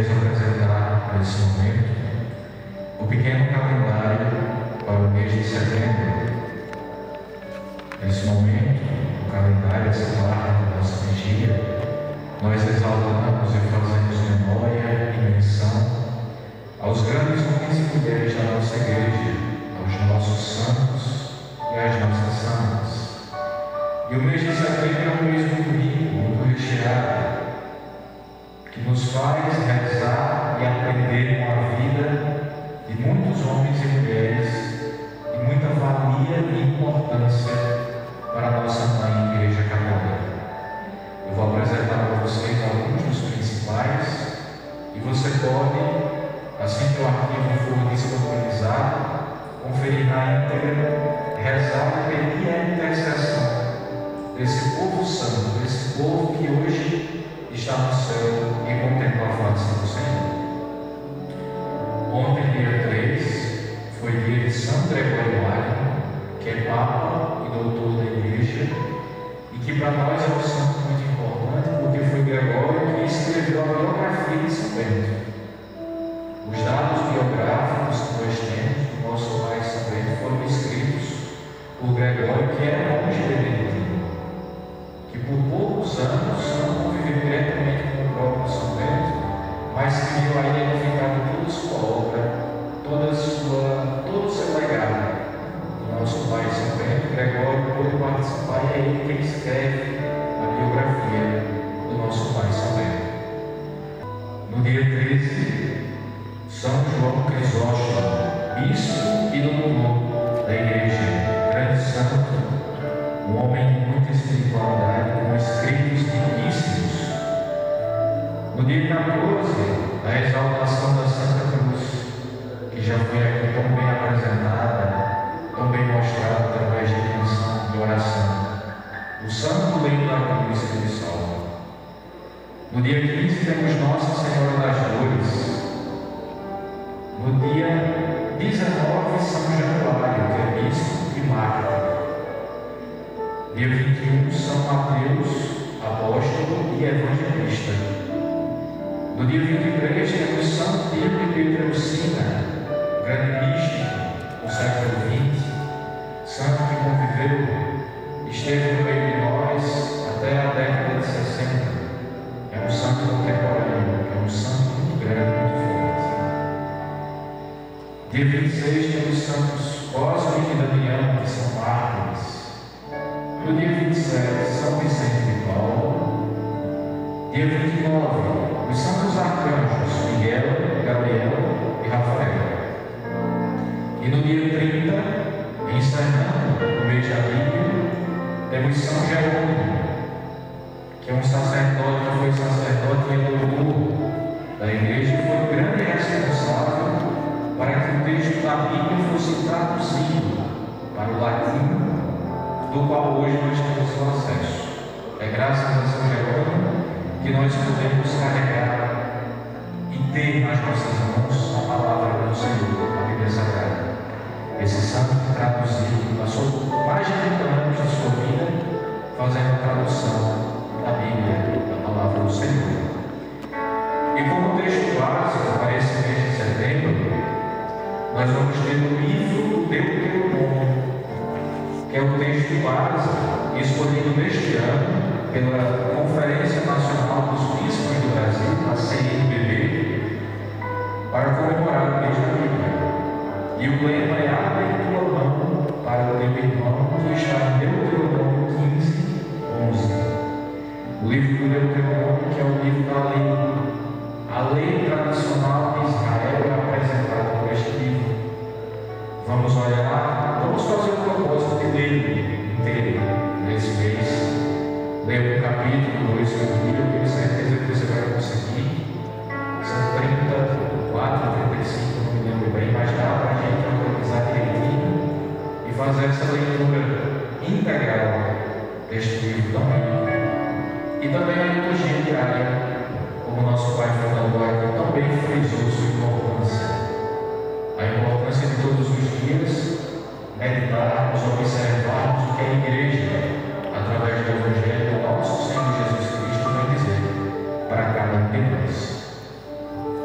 queremos apresentar nesse momento o pequeno calendário para o mês de setembro. Nesse momento, o calendário, essa parte da nossa vigília, nós exaltamos e fazemos memória e menção aos grandes homens e mulheres da nossa igreja, aos nossos santos e às nossas santas. E o mês de setembro é um mês muito rico, muito recheado, que nos faz rezar e aprender com a vida de muitos homens e mulheres de muita valia e importância para a nossa mãe Igreja Católica. Eu vou apresentar para vocês alguns dos principais e você pode, assim que o arquivo for disponibilizado, conferir na íntegra, rezar e pedir a intercessão desse povo santo, desse povo que hoje está no céu e contempla a face do Senhor. Ontem, dia três, foi dia de São Gregório Magno, que é Papa e Doutor da Igreja, e que para nós é um santo muito importante, porque foi Gregório que escreveu a biografia de São Bento. Os dados biográficos que nós temos do nosso pai São Bento foram escritos por Gregório, que era monge beneditino, que por poucos anos não conviveu diretamente com o próprio São Bento, mas que viu aí edificado toda a sua obra, toda a sua, todo o seu legado. O nosso pai São Bento, Gregório, pôde participar e é ele quem escreve a biografia do nosso pai São Bento. No dia treze, São João Crisóstomo, bispo e doutor da Igreja, grande santo, um homem de muita espiritualidade, com escritos riquíssimos. No dia quatorze, a exaltação da Santa Cruz, que já foi aqui tão bem apresentada, tão bem mostrada através de canção e oração. O santo leito da cruz que nos salva. No dia quinze, temos Nossa Senhora das Dores. No dia dezenove, São Januário, que é bispo e mártir. Dia vinte e um, São Mateus, apóstolo e evangelista. No dia vinte e três, temos São Pedro de Pietrelcina, grande místico do século vinte, santo que conviveu, esteve no meio de nós até a década de sessenta. É um santo contemporâneo, é um santo muito grande, muito forte. Dia vinte e seis, temos Santos Cosme e Damião, que são mártires. No dia vinte e sete, São Vicente de Paulo. Dia vinte e nove, os santos arcanjos Miguel, Gabriel e Rafael. E no dia trinta, encerrando o mês da Bíblia, temos São Jerônimo, que é um sacerdote que foi sacerdote e doutor da Igreja e foi grande responsável para que o texto da Bíblia fosse traduzido para o latim, do qual hoje nós temos o acesso. É graças a São Jerônimo que nós podemos carregar e ter nas nossas mãos a palavra do Senhor, a Bíblia Sagrada. Esse santo que traduziu, passou mais de trinta anos da sua vida fazendo a tradução da Bíblia, da palavra do Senhor. E como texto básico para esse mês de setembro, nós vamos ter o livro Deuteronômio, que é o texto básico escolhido neste ano pela Conferência Nacional dos Bispos do Brasil, a C N B B, para comemorar o mês da Bíblia. E o lema é Abre tua mão para o teu irmão, que está em Deuteronômio quinze, onze. O livro do Deuteronômio, que é o livro da lei. A lei tradicional de Israel é apresentada por este livro. Vamos olhar, vamos fazer o propósito de ler inteiro nesse mês. Ler um capítulo, dois por dia, eu tenho certeza que você vai conseguir. São trinta e quatro, trinta e cinco, não me lembro bem, mas dá para a gente organizar direitinho e fazer essa leitura integral deste livro também. E também a liturgia diária, como o nosso pai fundador aqui também frisou sua importância. A importância de todos os dias meditarmos, observarmos o que a Igreja, através do Evangelho do nosso Senhor Jesus Cristo, vai dizer para cada um de nós.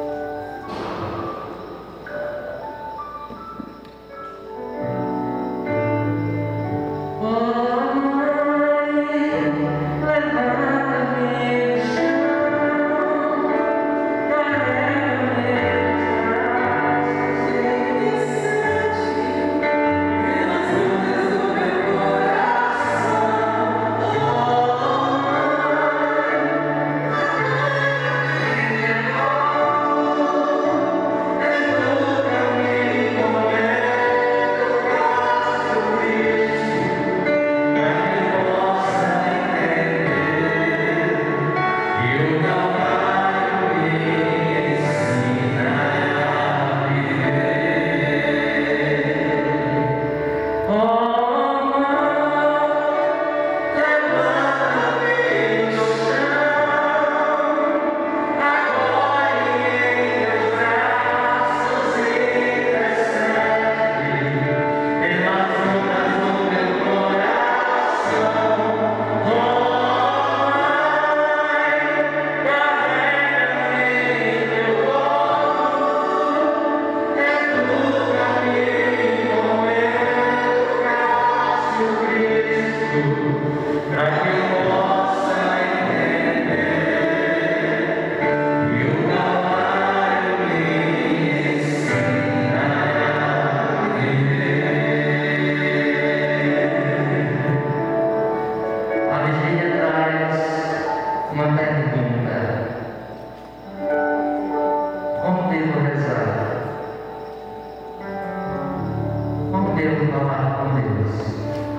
devo falar com Deus?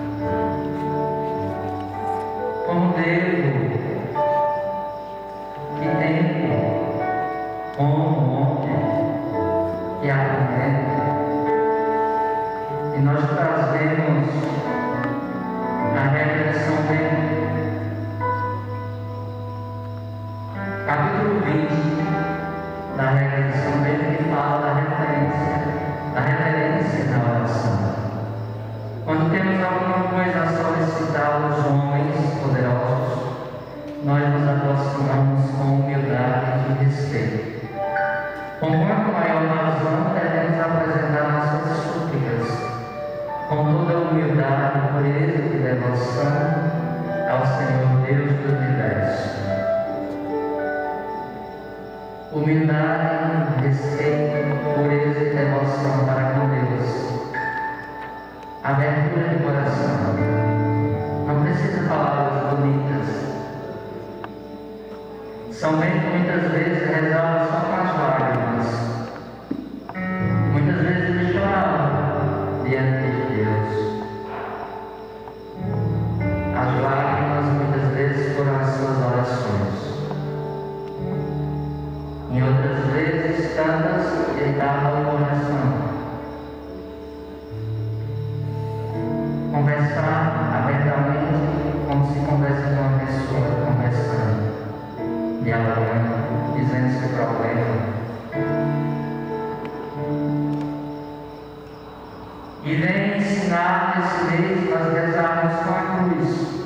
Como devo? Que tempo? Como? Onde? Que argumento? E nós trazemos a reflexão dele. Capítulo vinte da reflexão dele, que fala da referência, da referência na oração. Quando temos alguma coisa a solicitar aos homens poderosos, nós nos aproximamos com humildade e respeito. Com quanto maior razão devemos apresentar nossas súplicas, com toda a humildade, pureza e devoção ao Senhor Deus do universo. Humildade, respeito, pureza e devoção para com Deus. Abertura de coração. Não precisa palavras bonitas. São Bento muitas vezes rezava só com as lágrimas. Muitas vezes ele chorava diante de Deus. As lágrimas muitas vezes foram as suas orações. Em outras vezes, tantas, ele dava o coração. Conversar abertamente, como se conversa com uma pessoa, conversando, dialogando, dizendo seu problema. E vem ensinar nesse mês nós rezarmos com a cruz.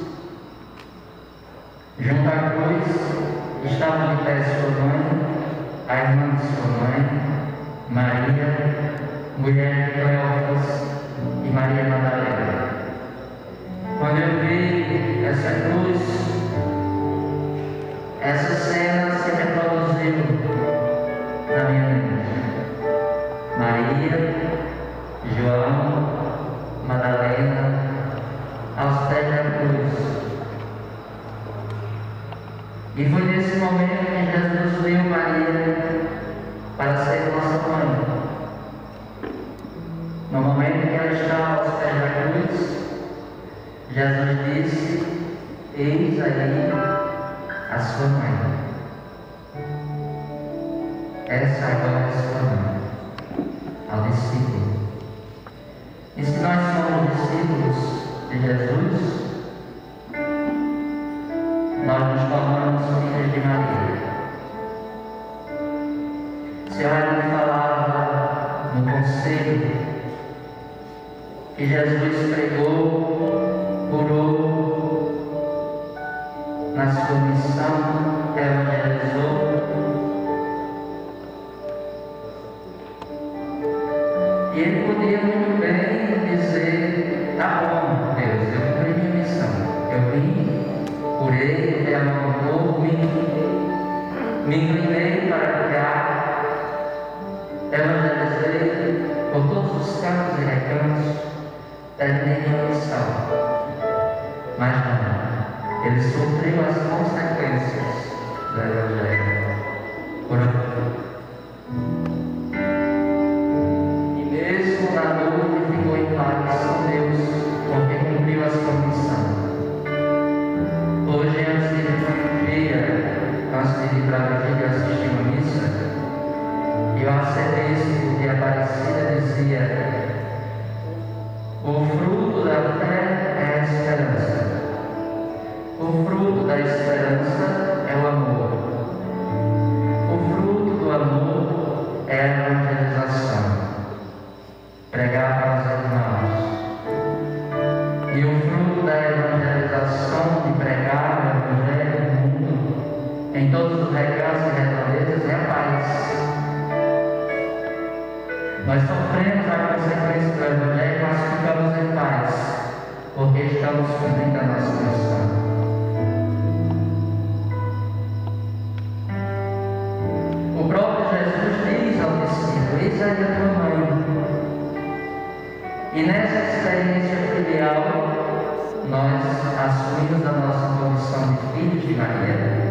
Junto à cruz estava de pé sua mãe, a irmã de sua mãe, Maria, mulher de Cleófas e Maria Madalena. Quando eu vi essa cruz, essa cena se reproduziu na minha mente. Maria, João, Madalena, aos pés da cruz. E foi nesse momento que Jesus viu Maria para ser nossa mãe. No momento que ela estava aos pés da cruz, Jesus disse: eis aí a sua mãe. Essa agora é sua mãe. Ao discípulo. E se nós somos discípulos de Jesus, nós nos tornamos filhos de Maria. Se ela me falava no conselho que Jesus pregou, curou, na sua missão, evangelizou, e ele podia muito bem dizer: tá bom, Deus, eu cumpri minha missão, eu vim, curei, eu amor, me, me inclinei para criar, evangelizei por todos os cantos e recantos, terminei minha missão. Mas não, ele sofreu as consequências do Evangelho. Por e mesmo na noite ficou em paz com Deus, porque cumpriu a sua missão. Hoje, antes de vir, antes de ir para a vigília assistir uma missa, e o arcebispo de Aparecida dizia: o fruto da fé é a esperança. O fruto da esperança é o amor. O fruto do amor é a evangelização. Pregar para os irmãos. E o fruto da evangelização, de pregar o Evangelho no mundo, em todos os recantos e redondezas, é a paz. Nós sofremos a consequência do Evangelho, mas ficamos em paz, porque estamos cumprindo a nossa missão. O próprio Jesus diz ao discípulo: eis aí a tua mãe. E nessa experiência filial, nós assumimos a nossa condição de filhos de Maria,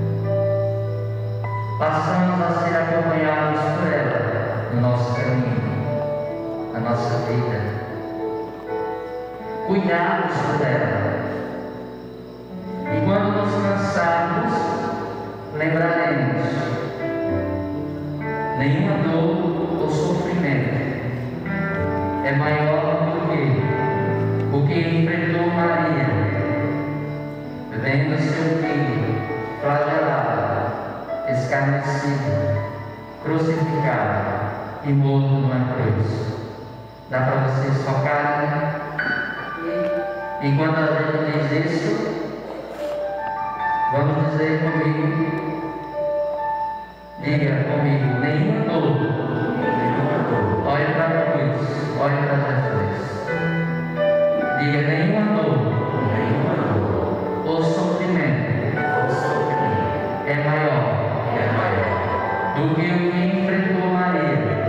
passamos a ser acompanhados por ela no nosso caminho, na nossa vida. cuidados por ela. E quando nos cansarmos, lembraremos: nenhuma dor ou sofrimento é maior do que o que enfrentou Maria, vendo seu filho flagelado, escarnecido, crucificado e morto numa cruz. Dá para vocês focarem? E enquanto a gente diz isso, vamos dizer comigo, diga comigo: nenhuma dor, nenhuma dor. Olha para a cruz, olha para Jesus. Diga: nenhuma dor, nenhuma dor, ou sofrimento, ou sofrimento é maior, é maior do que o que enfrentou Maria,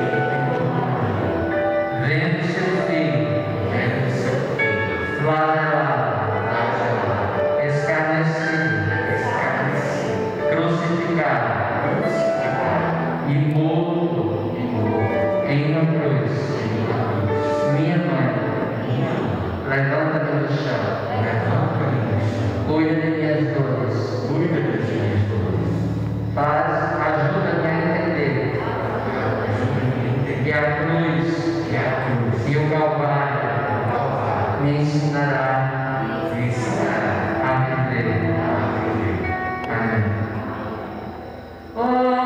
vendo seu filho, vendo seu filho flagelado, flagelado, escarnecido, escarnecido, crucificado, crucificado e morto, e morto em uma cruz. Minha mãe, levanta-me do chão, levanta-me do chão, cuida de minhas dores, cuida de minhas dores, faz, ajuda-me a entender, ajuda-me que a cruz, que a cruz e o Calvário, o Calvário me ensinará, me ensinará a viver, a viver. Amém. Oh,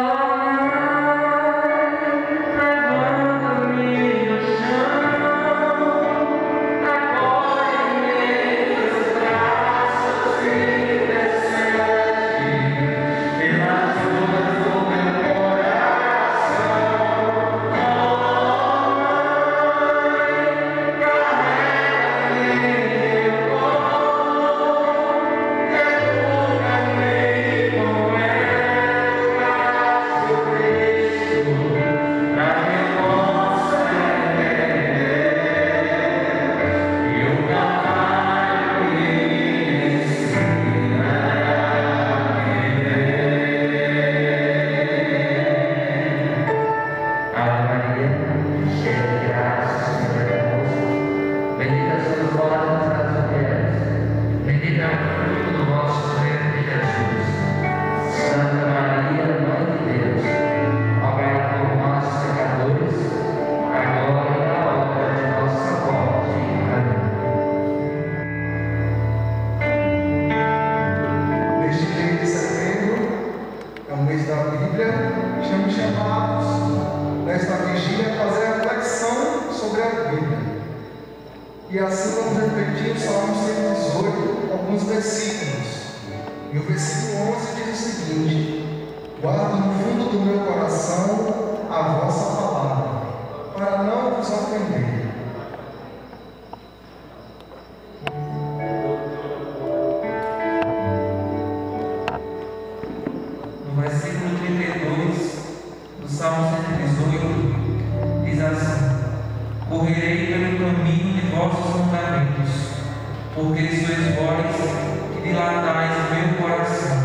E assim vamos repetir o Salmo cento e dezoito, alguns versículos. E o versículo onze diz o seguinte: guardo no fundo do meu coração a vossa palavra, para não vos ofender. No versículo trinta e dois do Salmo cento e dezoito, diz assim: correrei pelo caminho de vossos mandamentos, porque sois vós que dilatais o meu coração.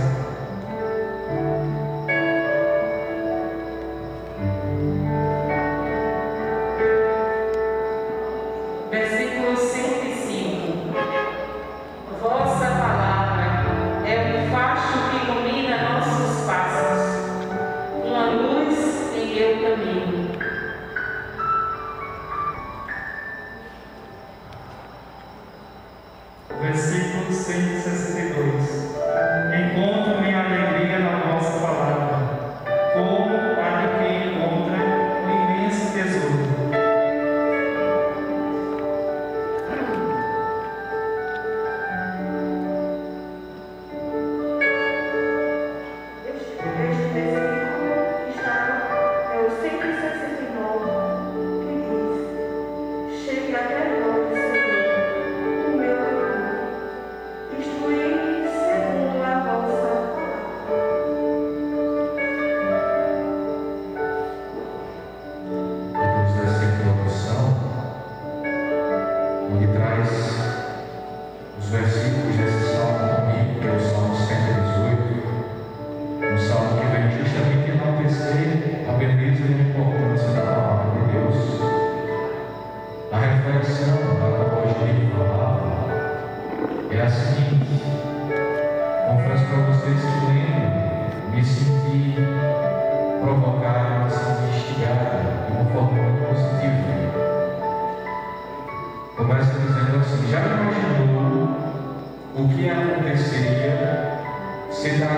Versículo cento e cinco. Vossa palavra é um facho que ilumina nossos passos, uma luz em meu caminho. Versículo cento e sessenta e dois. Encontro minha alegria na vossa palavra, como a de quem encontra um imenso tesouro. Este, este versículo está é o cento e sessenta e nove, que diz: chegue até nós, Senhor, o meu caminho, instruí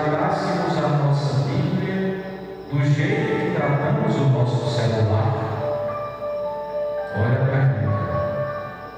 tratássemos a nossa Bíblia do jeito que tratamos o nosso celular? Olha a pergunta.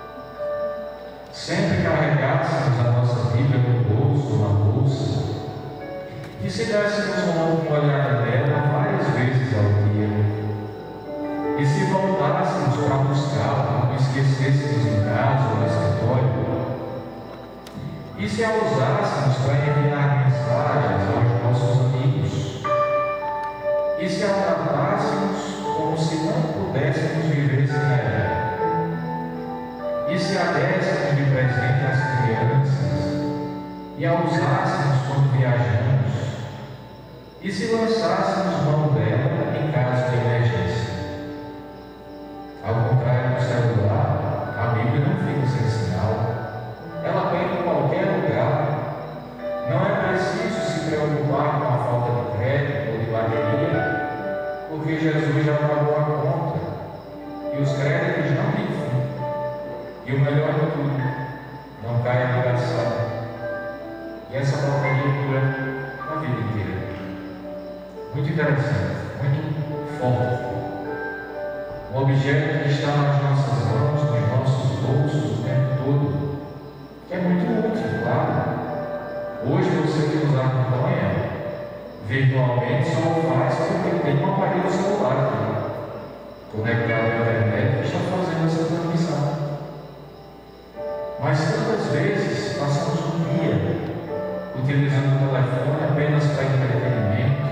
Sempre carregássemos a nossa Bíblia no bolso ou na bolsa, e se dessemos uma olhada nela várias vezes ao dia, e se voltássemos para buscá-la, não esquecêssemos em casa ou no escritório, e se a usássemos para enviar mensagens aos nossos amigos, e se a tratássemos como se não pudéssemos viver sem ela, e se a dessemos de presente às crianças, e a usássemos quando viajamos, e se lançássemos mão dela em caso de emergência. Ao contrário do celular, a Bíblia não fica sem sinal. Ela vem em qualquer lugar. Não é preciso se preocupar com a falta de crédito ou de bateria, porque Jesus já pagou a conta e os créditos não têm fim. E o melhor de tudo, não cai a ligação. E essa bateria dura a vida inteira. Muito interessante, muito forte. Um objeto que está nas nossas mãos, nos nossos bolsos o tempo todo, que é muito útil, claro. Hoje você que usa a campanha, virtualmente só o faz porque tem um aparelho celular aqui, conectado à internet, que está fazendo essa transmissão. Mas tantas vezes passamos um dia utilizando o telefone apenas para entretenimento,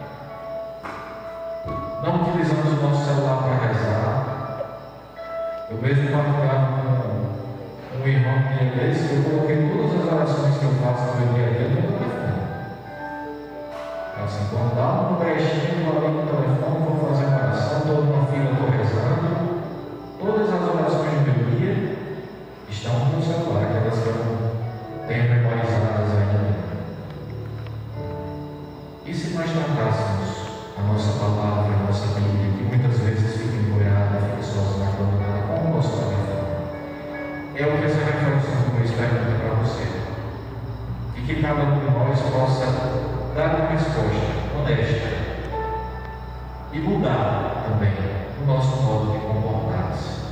não utilizamos o nosso celular para rezar. Eu mesmo partilhava com um irmão que dia desse, eu coloquei todas as orações que eu faço no meu dia a dia no meu telefone. Assim, quando dá um brechinho, eu abro no telefone, vou fazer uma oração, estou numa fila, estou rezando. Todas as orações do meu dia estão no celular, aquelas que eu não tenho memorizadas ainda. E se nós tratássemos a nossa palavra, a nossa Bíblia, que muitas vezes fica empoeirada, fica sozinha, abandonada, como o nosso telefone? É o que essa reflexão do Luiz pergunta para você. E que cada um de nós possa dar uma resposta honesta e mudar também o nosso modo de comportar-se.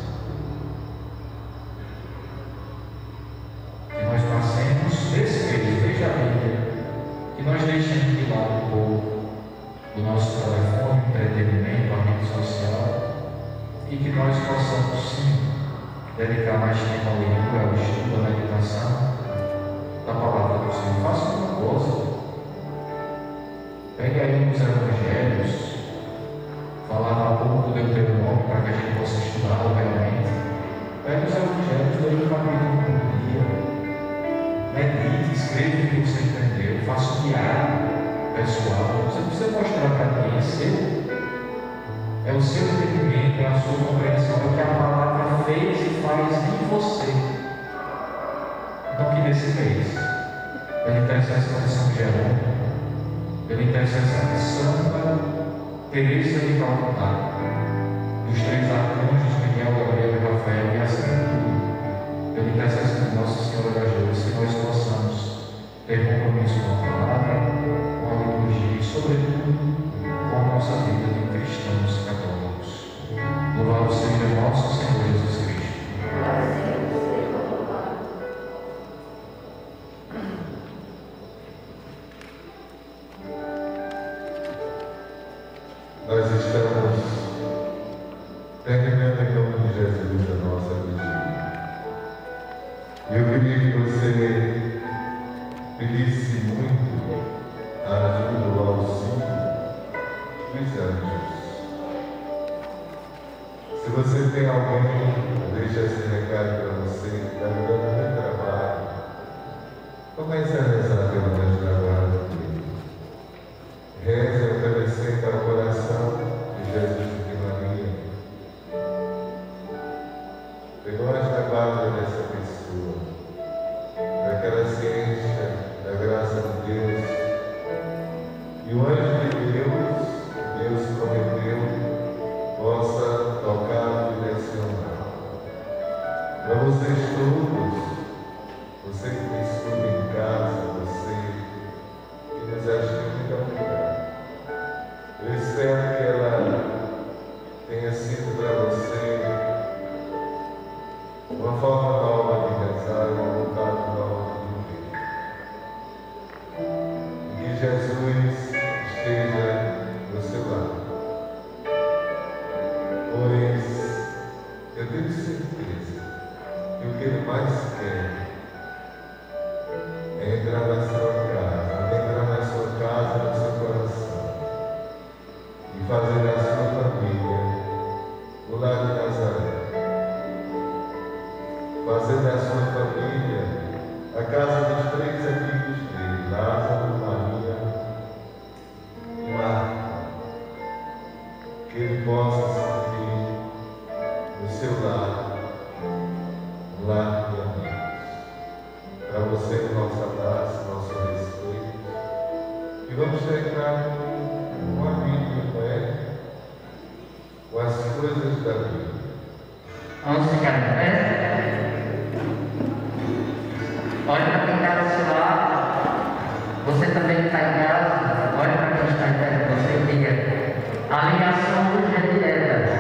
Que nós passemos desse mês, desde a Bíblia, que nós deixemos de lado um pouco do nosso telefone, entretenimento, a rede social, e que nós possamos sim dedicar mais tempo à leitura, ao estudo, à meditação da palavra do Senhor. Faça uma coisa. Pegue aí um dos evangelhos, falava há pouco do Deuteronômio para que a gente possa estudar realmente. Pegue os evangelhos, leia um capítulo por dia, medite, escreva o que você entendeu, faça um diário pessoal. Você precisa mostrar para quem é seu. É o seu entendimento, é a sua compreensão, é o que a palavra fez e faz em você. Então, que nesse mês, pela intercessão de São Jerônimo, pela intercessão de Santa Teresa de Calcutá, dos três arcanjos, Miguel, Gabriel e Rafael, e assim tudo, pela intercessão de Nossa Senhora das Dores, que nós possamos ter compromisso com a palavra, com a liturgia e, sobretudo, com a nossa vida de cristãos católicos. Louvado seja nosso Senhor Jesus Cristo. Nós estamos terminando em nome de Jesus a nossa vigília. E eu queria que você pedisse muito a ajuda, o auxílio dos anjos. Se você tem alguém, deixa esse recado para você, que está me dando muito trabalho. Comece a rezar pelo meu trabalho. Reze oferecendo ao coração de Jesus e de Maria. Perdoa a guarda dessa pessoa, para que ela se encha da graça de Deus. E o anjo de Deus, Deus prometeu, possa tocar e direcionar. Para vocês todos, você que estuda em casa, você que nos ajuda eu tenho certeza que o que Ele mais quer é entrar na sua casa, entrar na sua casa, no seu coração e fazer da sua família o lar de Nazaré. Fazer da sua família a casa dos três amigos dele, Lázaro, Maria e Marta. Que ele possa sentir no seu lar, um lar de amigos. Para você, nosso abraço, nosso respeito. E vamos terminar com a Bíblia, não é? Com as coisas da Bíblia. Vamos ficar de pé? Olha para quem está do seu lado. Você também que está em casa, olha para quem está em perto de você e diga: a ligação hoje é direta.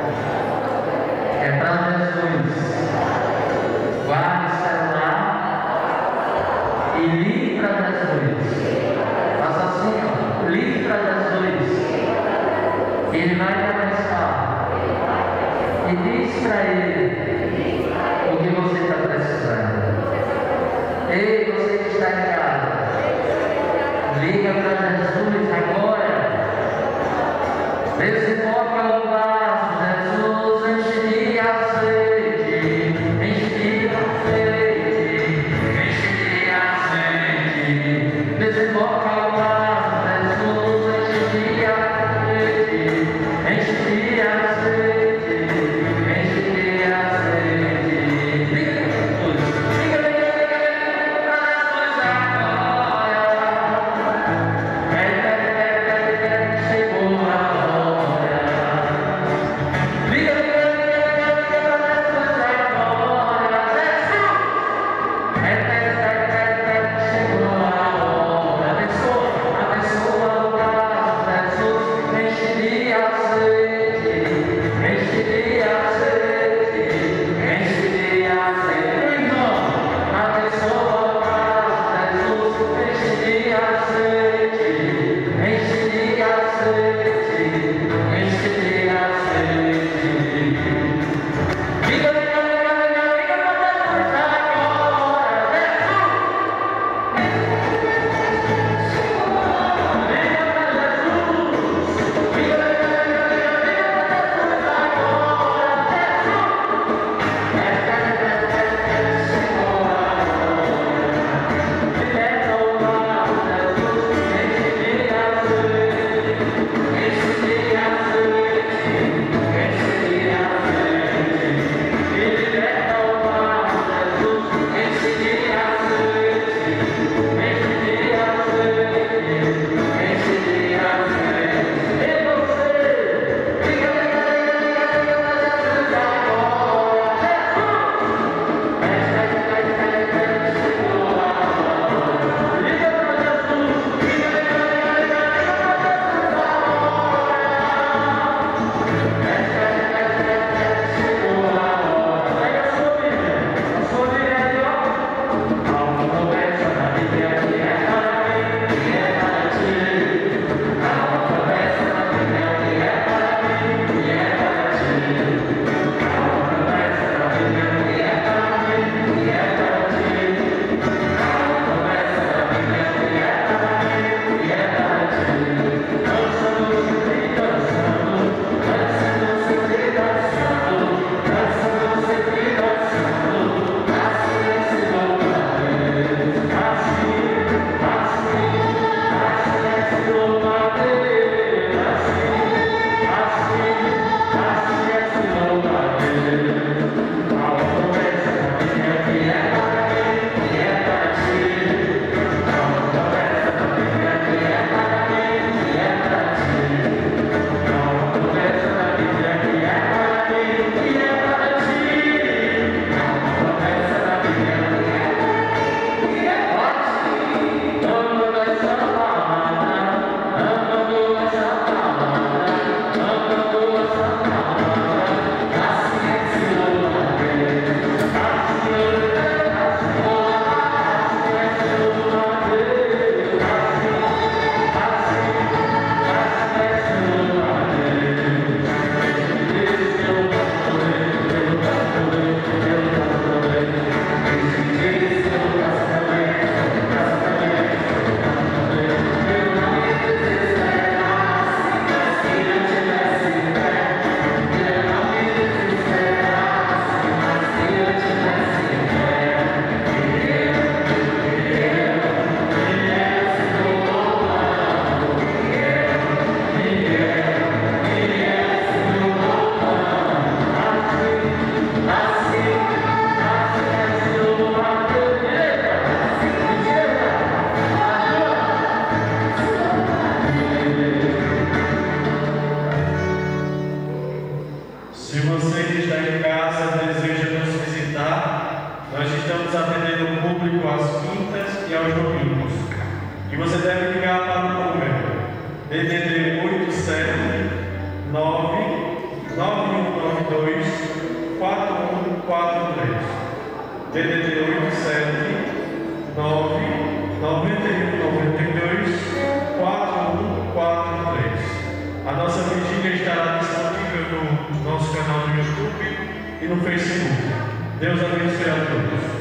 É para Jesus. Guarde o celular e ligue para Jesus. Faça assim, ó, ligue para Jesus. Ele vai te abençoar. E diz para Ele o que você está precisando. Ei, você que está em casa, liga para Jesus agora. Desemboca o vaso, Jesus, enche de azeite, enche de azeite, enche de azeite. Desemboca o vaso, Jesus, enche de azeite, enche de azeite, enche de azeite. Liga para Jesus, liga, liga, liga, liga para Jesus agora. Chegou a hora. você deve ligar para o número D D D oito sete nove nove um nove dois quatro um quatro três. D D D oito sete nove nove um nove dois quatro um quatro três. A nossa vigília estará disponível no nosso canal do YouTube e no Facebook. Deus abençoe a todos.